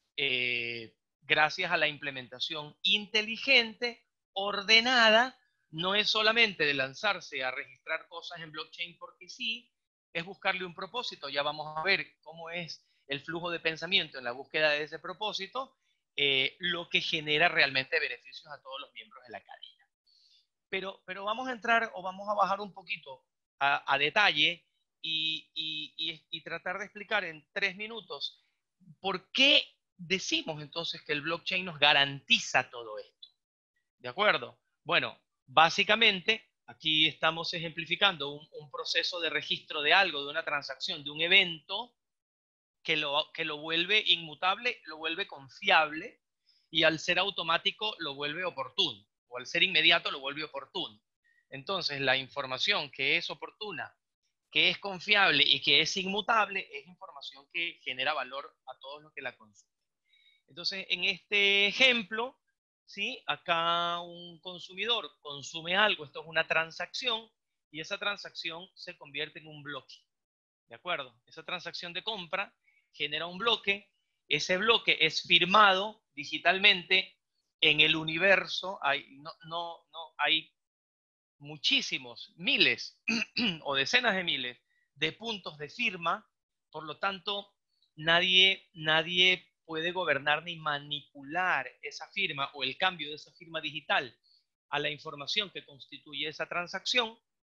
eh, gracias a la implementación inteligente, ordenada. No es solamente de lanzarse a registrar cosas en blockchain porque sí, es buscarle un propósito. Ya vamos a ver cómo es el flujo de pensamiento en la búsqueda de ese propósito, eh, lo que genera realmente beneficios a todos los miembros de la cadena. Pero, pero vamos a entrar o vamos a bajar un poquito a, a detalle y, y, y, y tratar de explicar en tres minutos por qué decimos entonces que el blockchain nos garantiza todo esto. ¿De acuerdo? Bueno, básicamente aquí estamos ejemplificando un, un proceso de registro de algo, de una transacción, de un evento que lo, que lo vuelve inmutable, lo vuelve confiable y al ser automático lo vuelve oportuno, o al ser inmediato lo vuelve oportuno. Entonces, la información que es oportuna, que es confiable y que es inmutable es información que genera valor a todos los que la consumen. Entonces, en este ejemplo, ¿sí? Acá un consumidor consume algo, esto es una transacción, y esa transacción se convierte en un bloque. ¿De acuerdo? Esa transacción de compra genera un bloque, ese bloque es firmado digitalmente en el universo, hay, no, no, no, hay muchísimos, miles o decenas de miles de puntos de firma, por lo tanto, nadie, nadie puede gobernar ni manipular esa firma o el cambio de esa firma digital a la información que constituye esa transacción.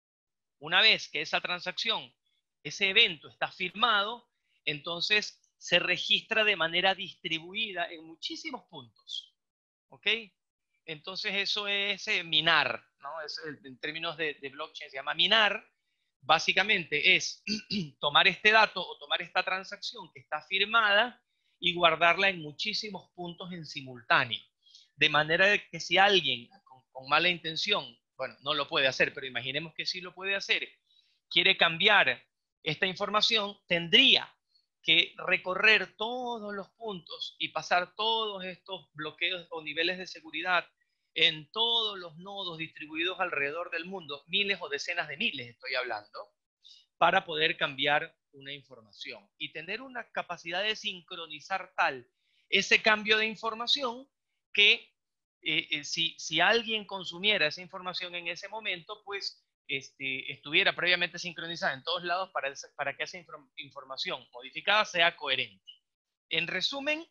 Una vez que esa transacción, ese evento está firmado, entonces se registra de manera distribuida en muchísimos puntos. ¿Ok? Entonces eso es eh, minar, ¿no? Es, en términos de, de blockchain se llama minar. Básicamente es tomar este dato o tomar esta transacción que está firmada y guardarla en muchísimos puntos en simultáneo. De manera que si alguien con, con mala intención, bueno, no lo puede hacer, pero imaginemos que sí lo puede hacer, quiere cambiar esta información, tendría que recorrer todos los puntos y pasar todos estos bloqueos o niveles de seguridad en todos los nodos distribuidos alrededor del mundo, miles o decenas de miles estoy hablando, para poder cambiar una información y tener una capacidad de sincronizar tal ese cambio de información que eh, eh, si, si alguien consumiera esa información en ese momento, pues este, estuviera previamente sincronizada en todos lados para, para que esa inform información modificada sea coherente. En resumen,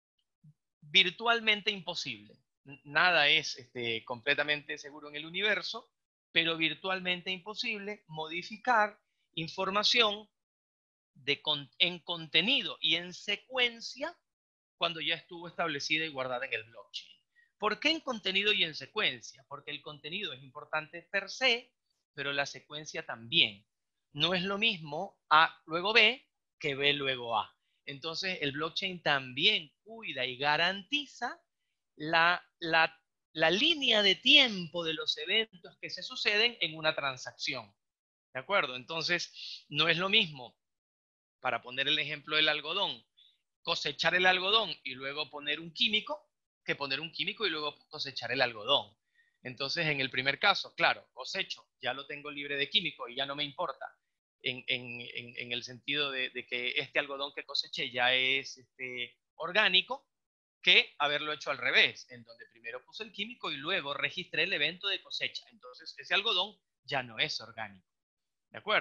virtualmente imposible. Nada es este, completamente seguro en el universo, pero virtualmente imposible modificar información de con en contenido y en secuencia cuando ya estuvo establecida y guardada en el blockchain. ¿Por qué en contenido y en secuencia? Porque el contenido es importante per se, pero la secuencia también. No es lo mismo A luego B que B luego A. Entonces, el blockchain también cuida y garantiza la, la, la línea de tiempo de los eventos que se suceden en una transacción. ¿De acuerdo? Entonces, no es lo mismo, para poner el ejemplo del algodón, cosechar el algodón y luego poner un químico, que poner un químico y luego cosechar el algodón. Entonces, en el primer caso, claro, cosecho, ya lo tengo libre de químico y ya no me importa, en, en, en, en el sentido de, de que este algodón que coseché ya es este, orgánico, que haberlo hecho al revés, en donde primero puse el químico y luego registré el evento de cosecha. Entonces, ese algodón ya no es orgánico. ¿De acuerdo?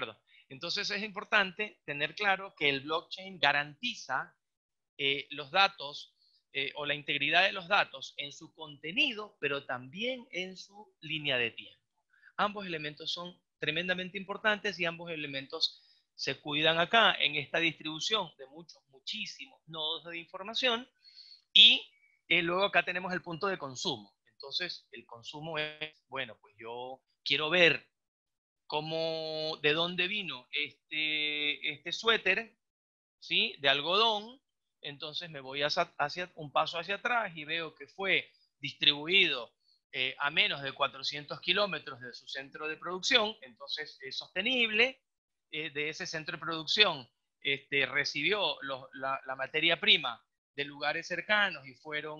Entonces es importante tener claro que el blockchain garantiza eh, los datos eh, o la integridad de los datos en su contenido, pero también en su línea de tiempo. Ambos elementos son tremendamente importantes y ambos elementos se cuidan acá en esta distribución de muchos, muchísimos nodos de información. Y eh, luego acá tenemos el punto de consumo. Entonces, el consumo es, bueno, pues yo quiero ver cómo, de dónde vino este, este suéter, ¿sí? De algodón. Entonces me voy hacia, hacia un paso hacia atrás y veo que fue distribuido eh, a menos de cuatrocientos kilómetros de su centro de producción. Entonces es sostenible. Eh, de ese centro de producción este, recibió los, la, la materia prima de lugares cercanos y fueron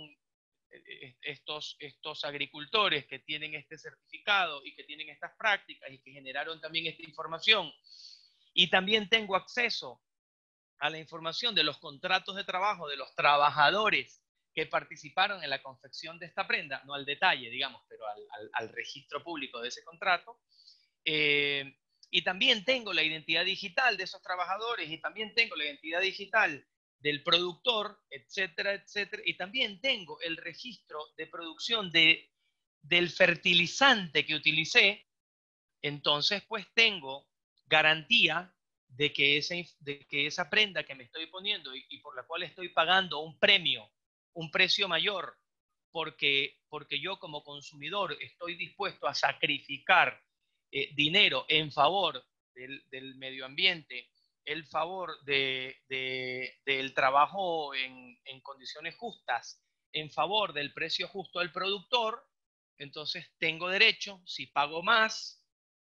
estos, estos agricultores que tienen este certificado y que tienen estas prácticas y que generaron también esta información. Y también tengo acceso a la información de los contratos de trabajo de los trabajadores que participaron en la confección de esta prenda, no al detalle, digamos, pero al, al, al registro público de ese contrato. Eh, y también tengo la identidad digital de esos trabajadores y también tengo la identidad digital del productor, etcétera, etcétera. Y también tengo el registro de producción de, del fertilizante que utilicé. Entonces, pues tengo garantía de que, ese, de que esa prenda que me estoy poniendo y, y por la cual estoy pagando un premio, un precio mayor, porque, porque yo como consumidor estoy dispuesto a sacrificar eh, dinero en favor del, del medio ambiente, el favor de, de, del trabajo en, en condiciones justas, en favor del precio justo del productor, entonces tengo derecho, si pago más,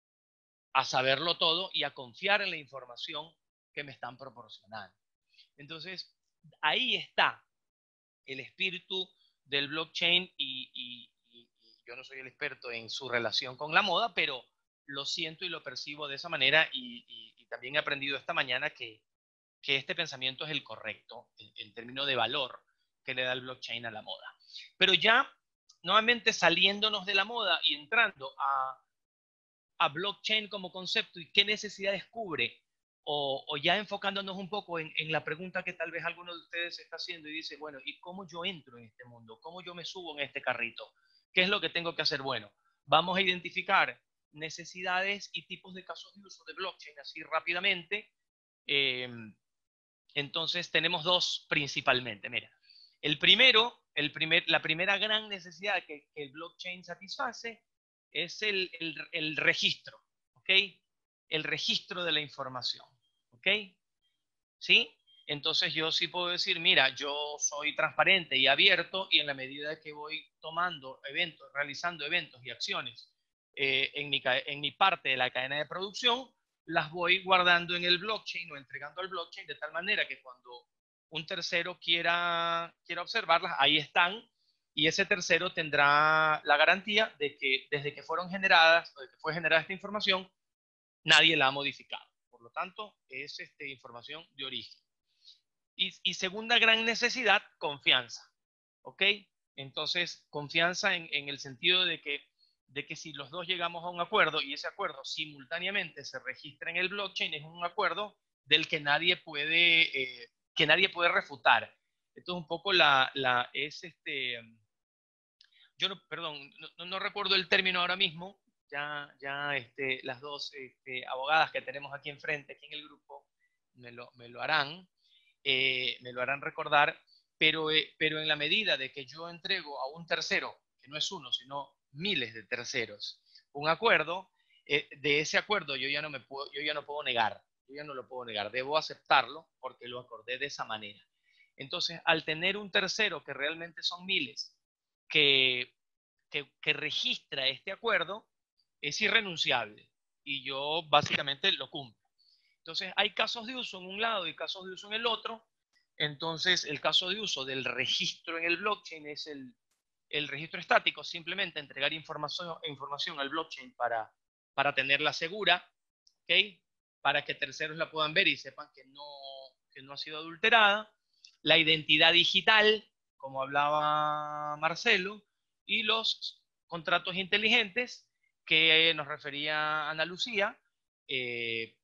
a saberlo todo y a confiar en la información que me están proporcionando. Entonces, ahí está el espíritu del blockchain y, y, y, y yo no soy el experto en su relación con la moda, pero lo siento y lo percibo de esa manera y, y, y también he aprendido esta mañana que, que este pensamiento es el correcto en, en términos de valor que le da el blockchain a la moda. Pero ya, nuevamente saliéndonos de la moda y entrando a a blockchain como concepto y qué necesidades cubre, o, o ya enfocándonos un poco en, en, la pregunta que tal vez alguno de ustedes está haciendo y dice, bueno, ¿y cómo yo entro en este mundo? ¿Cómo yo me subo en este carrito? ¿Qué es lo que tengo que hacer? Bueno, vamos a identificar necesidades y tipos de casos de uso de blockchain así rápidamente. Eh, entonces tenemos dos principalmente. Mira, el primero, el primer, la primera gran necesidad que, que el blockchain satisface es el, el, el registro, ¿ok? El registro de la información, ¿ok? ¿Sí? Entonces yo sí puedo decir, mira, yo soy transparente y abierto y en la medida que voy tomando eventos, realizando eventos y acciones eh, en, mi, en mi parte de la cadena de producción, las voy guardando en el blockchain o entregando al blockchain de tal manera que cuando un tercero quiera, quiera observarlas, ahí están. Y ese tercero tendrá la garantía de que desde que fueron generadas, o de que fue generada esta información, nadie la ha modificado. Por lo tanto, es este, información de origen. Y, y segunda gran necesidad, confianza. ¿Ok? Entonces, confianza en, en el sentido de que, de que si los dos llegamos a un acuerdo y ese acuerdo simultáneamente se registra en el blockchain, es un acuerdo del que nadie puede, eh, que nadie puede refutar. Esto es un poco la, la es este, yo no, perdón, no, no recuerdo el término ahora mismo, ya, ya este, las dos este, abogadas que tenemos aquí enfrente, aquí en el grupo, me lo, me lo harán, eh, me lo harán recordar, pero, eh, pero en la medida de que yo entrego a un tercero, que no es uno, sino miles de terceros, un acuerdo, eh, de ese acuerdo yo ya, no me puedo, yo ya no puedo negar, yo ya no lo puedo negar, debo aceptarlo porque lo acordé de esa manera. Entonces, al tener un tercero que realmente son miles, Que, que, que registra este acuerdo, es irrenunciable y yo básicamente lo cumplo. Entonces hay casos de uso en un lado y casos de uso en el otro. Entonces el caso de uso del registro en el blockchain es el, el registro estático, simplemente entregar información, información al blockchain para, para tenerla segura, ¿okay? Para que terceros la puedan ver y sepan que no, que no ha sido adulterada. La identidad digital, como hablaba Marcelo, y los contratos inteligentes que nos refería Ana Lucía, eh,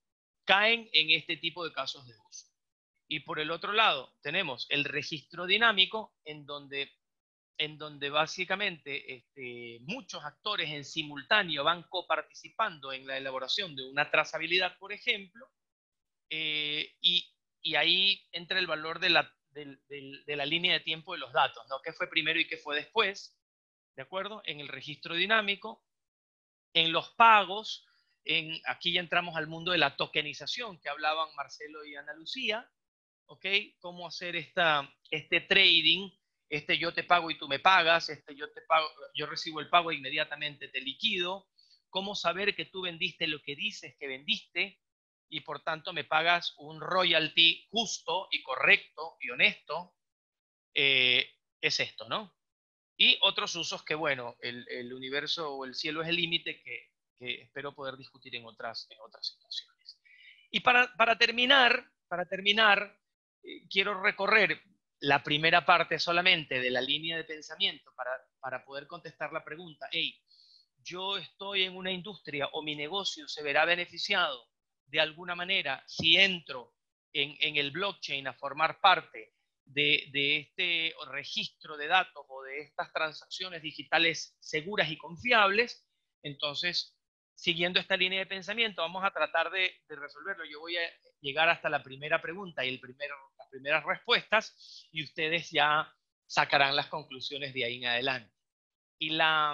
caen en este tipo de casos de uso. Y por el otro lado tenemos el registro dinámico, en donde, en donde básicamente este, muchos actores en simultáneo van coparticipando en la elaboración de una trazabilidad, por ejemplo, eh, y, y ahí entra el valor de la, de, de, de la línea de tiempo de los datos, ¿no? ¿Qué fue primero y qué fue después? ¿De acuerdo? En el registro dinámico, en los pagos, en, aquí ya entramos al mundo de la tokenización que hablaban Marcelo y Ana Lucía, ¿ok? Cómo hacer esta, este trading, este yo te pago y tú me pagas, este yo te pago, yo recibo el pago e inmediatamente te liquido, cómo saber que tú vendiste lo que dices que vendiste y por tanto me pagas un royalty justo y correcto y honesto, eh, es esto, ¿no? Y otros usos que, bueno, el, el universo o el cielo es el límite que, que espero poder discutir en otras, en otras situaciones. Y para, para terminar, para terminar, eh, quiero recorrer la primera parte solamente de la línea de pensamiento para, para poder contestar la pregunta. Hey, yo estoy en una industria o mi negocio se verá beneficiado de alguna manera si entro en, en el blockchain a formar parte de, de este registro de datos o de estas transacciones digitales seguras y confiables. Entonces, siguiendo esta línea de pensamiento, vamos a tratar de, de resolverlo. Yo voy a llegar hasta la primera pregunta y el primero, las primeras respuestas, y ustedes ya sacarán las conclusiones de ahí en adelante. Y la,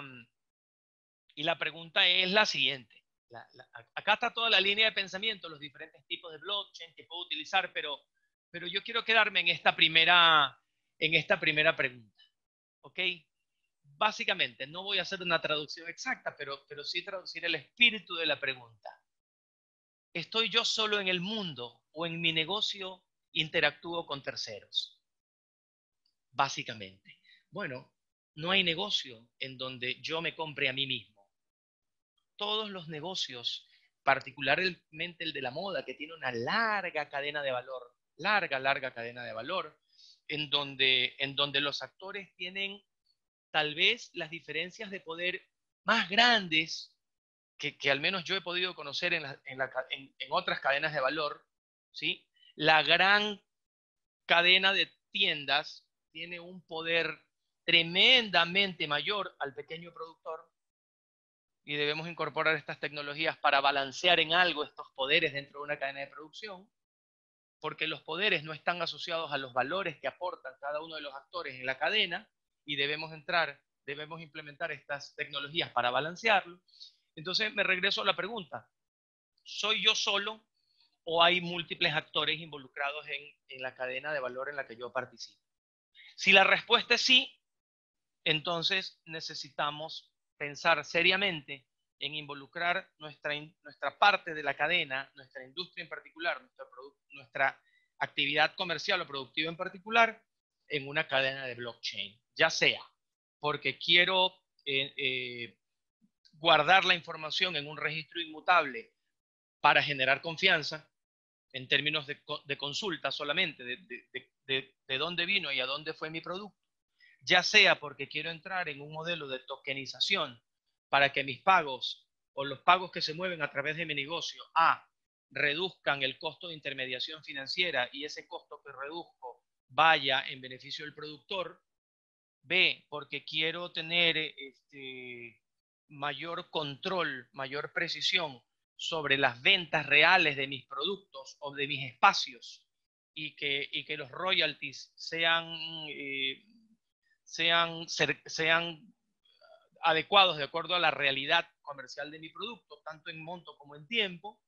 y la pregunta es la siguiente. La, la, acá está toda la línea de pensamiento, los diferentes tipos de blockchain que puedo utilizar, pero, pero yo quiero quedarme en esta primera, en esta primera pregunta. ¿Ok? Básicamente, no voy a hacer una traducción exacta, pero, pero sí traducir el espíritu de la pregunta. ¿Estoy yo solo en el mundo o en mi negocio interactúo con terceros? Básicamente. Bueno, no hay negocio en donde yo me compre a mí mismo. Todos los negocios, particularmente el de la moda, que tiene una larga cadena de valor, larga, larga cadena de valor, en donde, en donde los actores tienen tal vez las diferencias de poder más grandes que, que al menos yo he podido conocer en, la, en, la, en, en otras cadenas de valor, ¿sí? La gran cadena de tiendas tiene un poder tremendamente mayor al pequeño productor y debemos incorporar estas tecnologías para balancear en algo estos poderes dentro de una cadena de producción, porque los poderes no están asociados a los valores que aportan cada uno de los actores en la cadena y debemos entrar, debemos implementar estas tecnologías para balancearlo. Entonces me regreso a la pregunta, ¿soy yo solo o hay múltiples actores involucrados en, en la cadena de valor en la que yo participo? Si la respuesta es sí, entonces necesitamos pensar seriamente en involucrar nuestra, nuestra parte de la cadena, nuestra industria en particular, nuestra, nuestra actividad comercial o productiva en particular, en una cadena de blockchain, ya sea porque quiero eh, eh, guardar la información en un registro inmutable para generar confianza en términos de, de consulta solamente, de, de, de, de dónde vino y a dónde fue mi producto, ya sea porque quiero entrar en un modelo de tokenización para que mis pagos o los pagos que se mueven a través de mi negocio, A, reduzcan el costo de intermediación financiera y ese costo que reduzco vaya en beneficio del productor, B, porque quiero tener este, mayor control, mayor precisión sobre las ventas reales de mis productos o de mis espacios y que, y que los royalties sean, eh, sean, sean adecuados de acuerdo a la realidad comercial de mi producto, tanto en monto como en tiempo.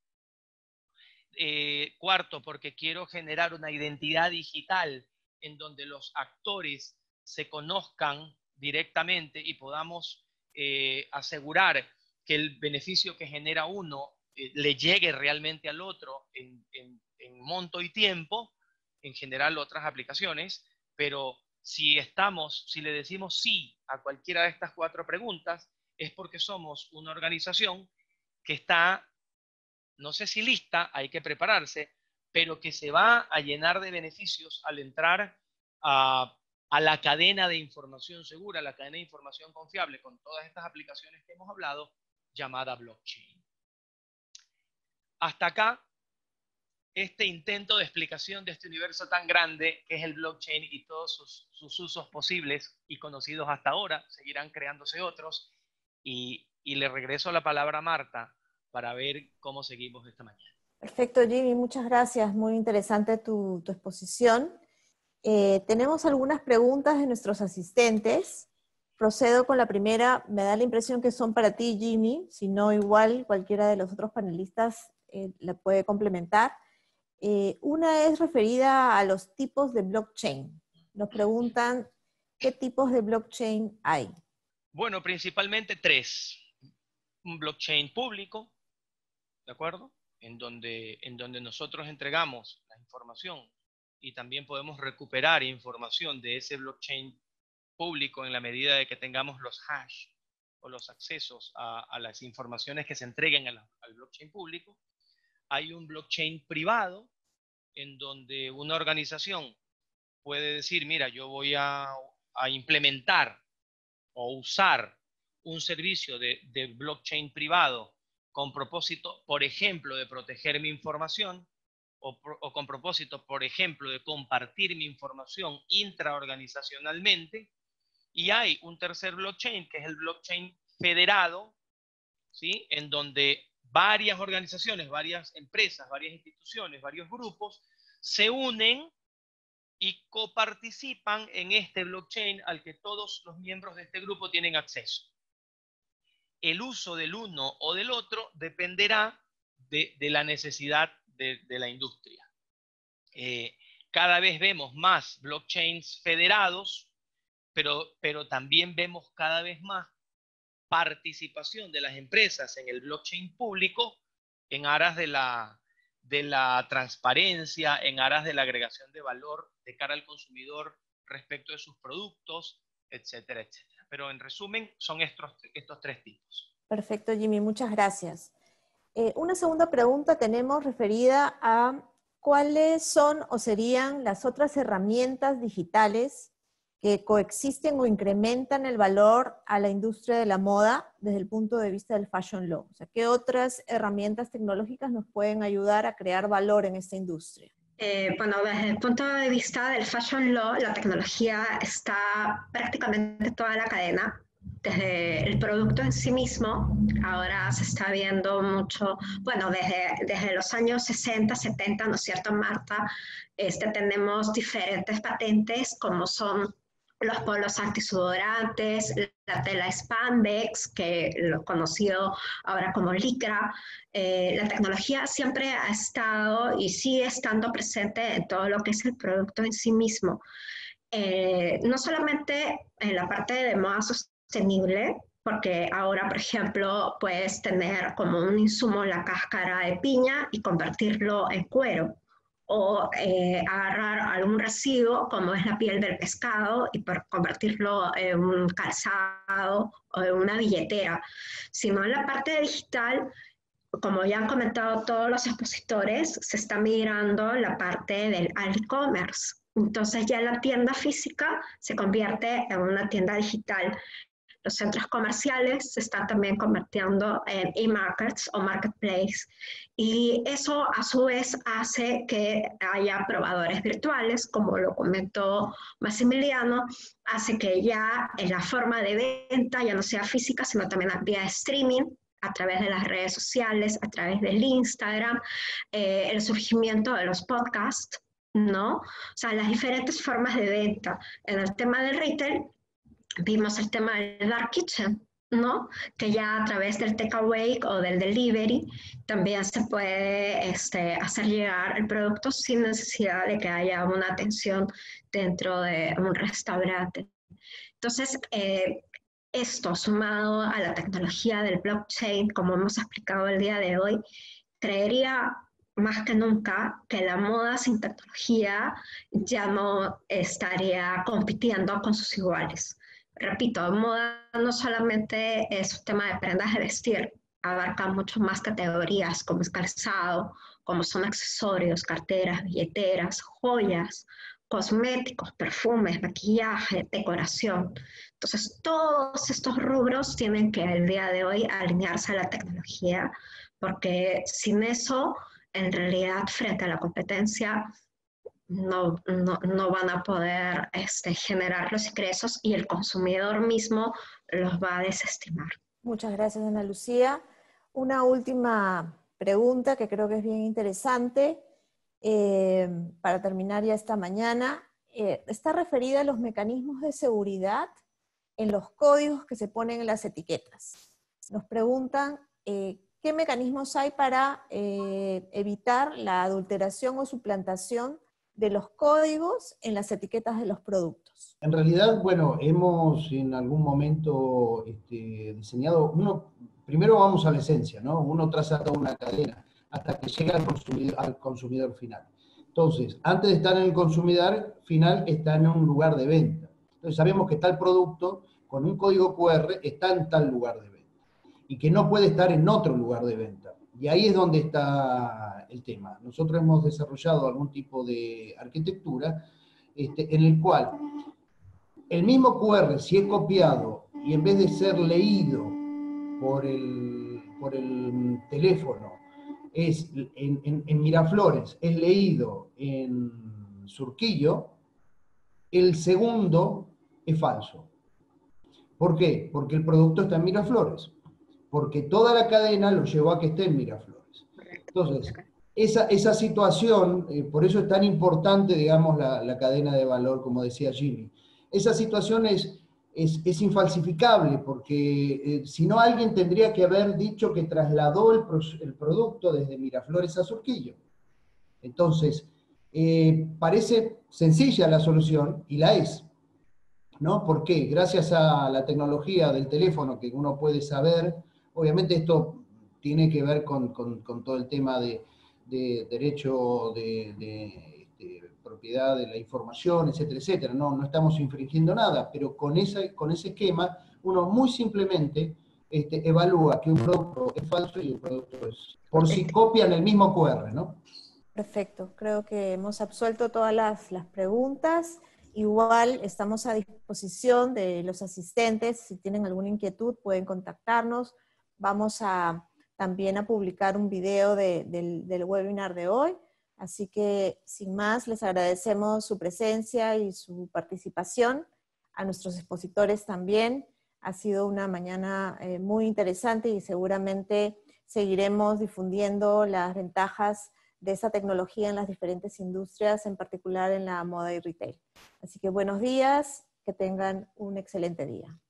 Eh, cuarto, porque quiero generar una identidad digital en donde los actores se conozcan directamente y podamos eh, asegurar que el beneficio que genera uno eh, le llegue realmente al otro en, en, en monto y tiempo, en general otras aplicaciones, pero si estamos, si le decimos sí a cualquiera de estas cuatro preguntas, es porque somos una organización que está, no sé si lista, hay que prepararse, pero que se va a llenar de beneficios al entrar a, a la cadena de información segura, la cadena de información confiable, con todas estas aplicaciones que hemos hablado, llamada blockchain. Hasta acá este intento de explicación de este universo tan grande que es el blockchain y todos sus, sus usos posibles y conocidos hasta ahora. Seguirán creándose otros. Y, y le regreso la palabra a Marta para ver cómo seguimos esta mañana. Perfecto, Jimmy, muchas gracias. Muy interesante tu, tu exposición. Eh, tenemos algunas preguntas de nuestros asistentes. Procedo con la primera. Me da la impresión que son para ti, Jimmy. Si no, igual cualquiera de los otros panelistas eh, la puede complementar. Eh, una es referida a los tipos de blockchain. Nos preguntan, ¿qué tipos de blockchain hay? Bueno, principalmente tres. Un blockchain público, ¿de acuerdo? En donde, en donde nosotros entregamos la información y también podemos recuperar información de ese blockchain público en la medida de que tengamos los hash o los accesos a, a las informaciones que se entreguen a la, al blockchain público. Hay un blockchain privado en donde una organización puede decir, mira, yo voy a, a implementar o usar un servicio de, de blockchain privado con propósito, por ejemplo, de proteger mi información o, o con propósito, por ejemplo, de compartir mi información intraorganizacionalmente. Y hay un tercer blockchain, que es el blockchain federado, ¿sí? En donde varias organizaciones, varias empresas, varias instituciones, varios grupos se unen y coparticipan en este blockchain al que todos los miembros de este grupo tienen acceso. El uso del uno o del otro dependerá de, de la necesidad de, de la industria. Eh, cada vez vemos más blockchains federados, pero, pero también vemos cada vez más participación de las empresas en el blockchain público en aras de la, de la transparencia, en aras de la agregación de valor de cara al consumidor respecto de sus productos, etcétera, etcétera. Pero en resumen, son estos, estos tres tipos. Perfecto, Jimmy, muchas gracias. Eh, una segunda pregunta tenemos referida a cuáles son o serían las otras herramientas digitales que coexisten o incrementan el valor a la industria de la moda desde el punto de vista del fashion law. O sea, ¿qué otras herramientas tecnológicas nos pueden ayudar a crear valor en esta industria? Eh, bueno, desde el punto de vista del fashion law, la tecnología está prácticamente toda la cadena. Desde el producto en sí mismo, ahora se está viendo mucho, bueno, desde, desde los años sesenta, setenta, ¿no es cierto, Marta? Este, tenemos diferentes patentes como son los polos antisudorantes, la tela spandex, que lo conocido ahora como licra. Eh, la tecnología siempre ha estado y sigue estando presente en todo lo que es el producto en sí mismo. Eh, no solamente en la parte de moda sostenible, porque ahora, por ejemplo, puedes tener como un insumo la cáscara de piña y convertirlo en cuero, o eh, agarrar algún residuo como es la piel del pescado y por convertirlo en un calzado o en una billetera, sino en la parte digital. Como ya han comentado todos los expositores, se está migrando la parte del e-commerce. Entonces ya la tienda física se convierte en una tienda digital. Los centros comerciales se están también convirtiendo en e-markets o marketplace, y eso a su vez hace que haya probadores virtuales, como lo comentó Massimiliano, hace que ya en la forma de venta ya no sea física, sino también vía streaming, a través de las redes sociales, a través del Instagram, eh, el surgimiento de los podcasts, ¿no? O sea, las diferentes formas de venta. En el tema del retail, vimos el tema del dark kitchen, ¿no? Que ya a través del takeaway o del delivery también se puede este, hacer llegar el producto sin necesidad de que haya una atención dentro de un restaurante. Entonces, eh, esto sumado a la tecnología del blockchain, como hemos explicado el día de hoy, creería más que nunca que la moda sin tecnología ya no estaría compitiendo con sus iguales. Repito, moda no solamente es un tema de prendas de vestir, abarca mucho más categorías como es calzado, como son accesorios, carteras, billeteras, joyas, cosméticos, perfumes, maquillaje, decoración. Entonces, todos estos rubros tienen que el día de hoy alinearse a la tecnología, porque sin eso en realidad frente a la competencia no, no, no van a poder este, generar los ingresos y el consumidor mismo los va a desestimar. Muchas gracias, Ana Lucía. Una última pregunta que creo que es bien interesante eh, para terminar ya esta mañana. Eh, está referida a los mecanismos de seguridad en los códigos que se ponen en las etiquetas. Nos preguntan eh, qué mecanismos hay para eh, evitar la adulteración o suplantación de los códigos en las etiquetas de los productos. En realidad, bueno, hemos en algún momento este, diseñado, uno, primero vamos a la esencia, ¿no? Uno traza toda una cadena hasta que llega al consumidor, al consumidor final. Entonces, antes de estar en el consumidor final, está en un lugar de venta. Entonces, sabemos que tal producto con un código cu erre está en tal lugar de venta y que no puede estar en otro lugar de venta. Y ahí es donde está el tema. Nosotros hemos desarrollado algún tipo de arquitectura este, en el cual el mismo cu erre, si es copiado y en vez de ser leído por el, por el teléfono, es en, en, en Miraflores, es leído en Surquillo, el segundo es falso. ¿Por qué? Porque el producto está en Miraflores. Porque toda la cadena lo llevó a que esté en Miraflores. Entonces, esa, esa situación, eh, por eso es tan importante, digamos, la, la cadena de valor, como decía Jimmy. Esa situación es, es, es infalsificable, porque eh, si no, alguien tendría que haber dicho que trasladó el, pro, el producto desde Miraflores a Surquillo. Entonces, eh, parece sencilla la solución, y la es, ¿no? ¿Por qué? Gracias a la tecnología del teléfono que uno puede saber, obviamente esto tiene que ver con, con, con todo el tema de, de derecho de, de, de propiedad de la información, etcétera, etcétera. No, no estamos infringiendo nada, pero con, esa, con ese esquema uno muy simplemente este, evalúa que un producto es falso y un producto es... Por si copian el mismo cu erre, ¿no? Perfecto, creo que hemos absuelto todas las, las preguntas. Igual estamos a disposición de los asistentes, si tienen alguna inquietud pueden contactarnos. Vamos a, también a publicar un video de, del, del webinar de hoy, así que sin más les agradecemos su presencia y su participación, a nuestros expositores también. Ha sido una mañana eh, muy interesante y seguramente seguiremos difundiendo las ventajas de esta tecnología en las diferentes industrias, en particular en la moda y retail. Así que buenos días, que tengan un excelente día.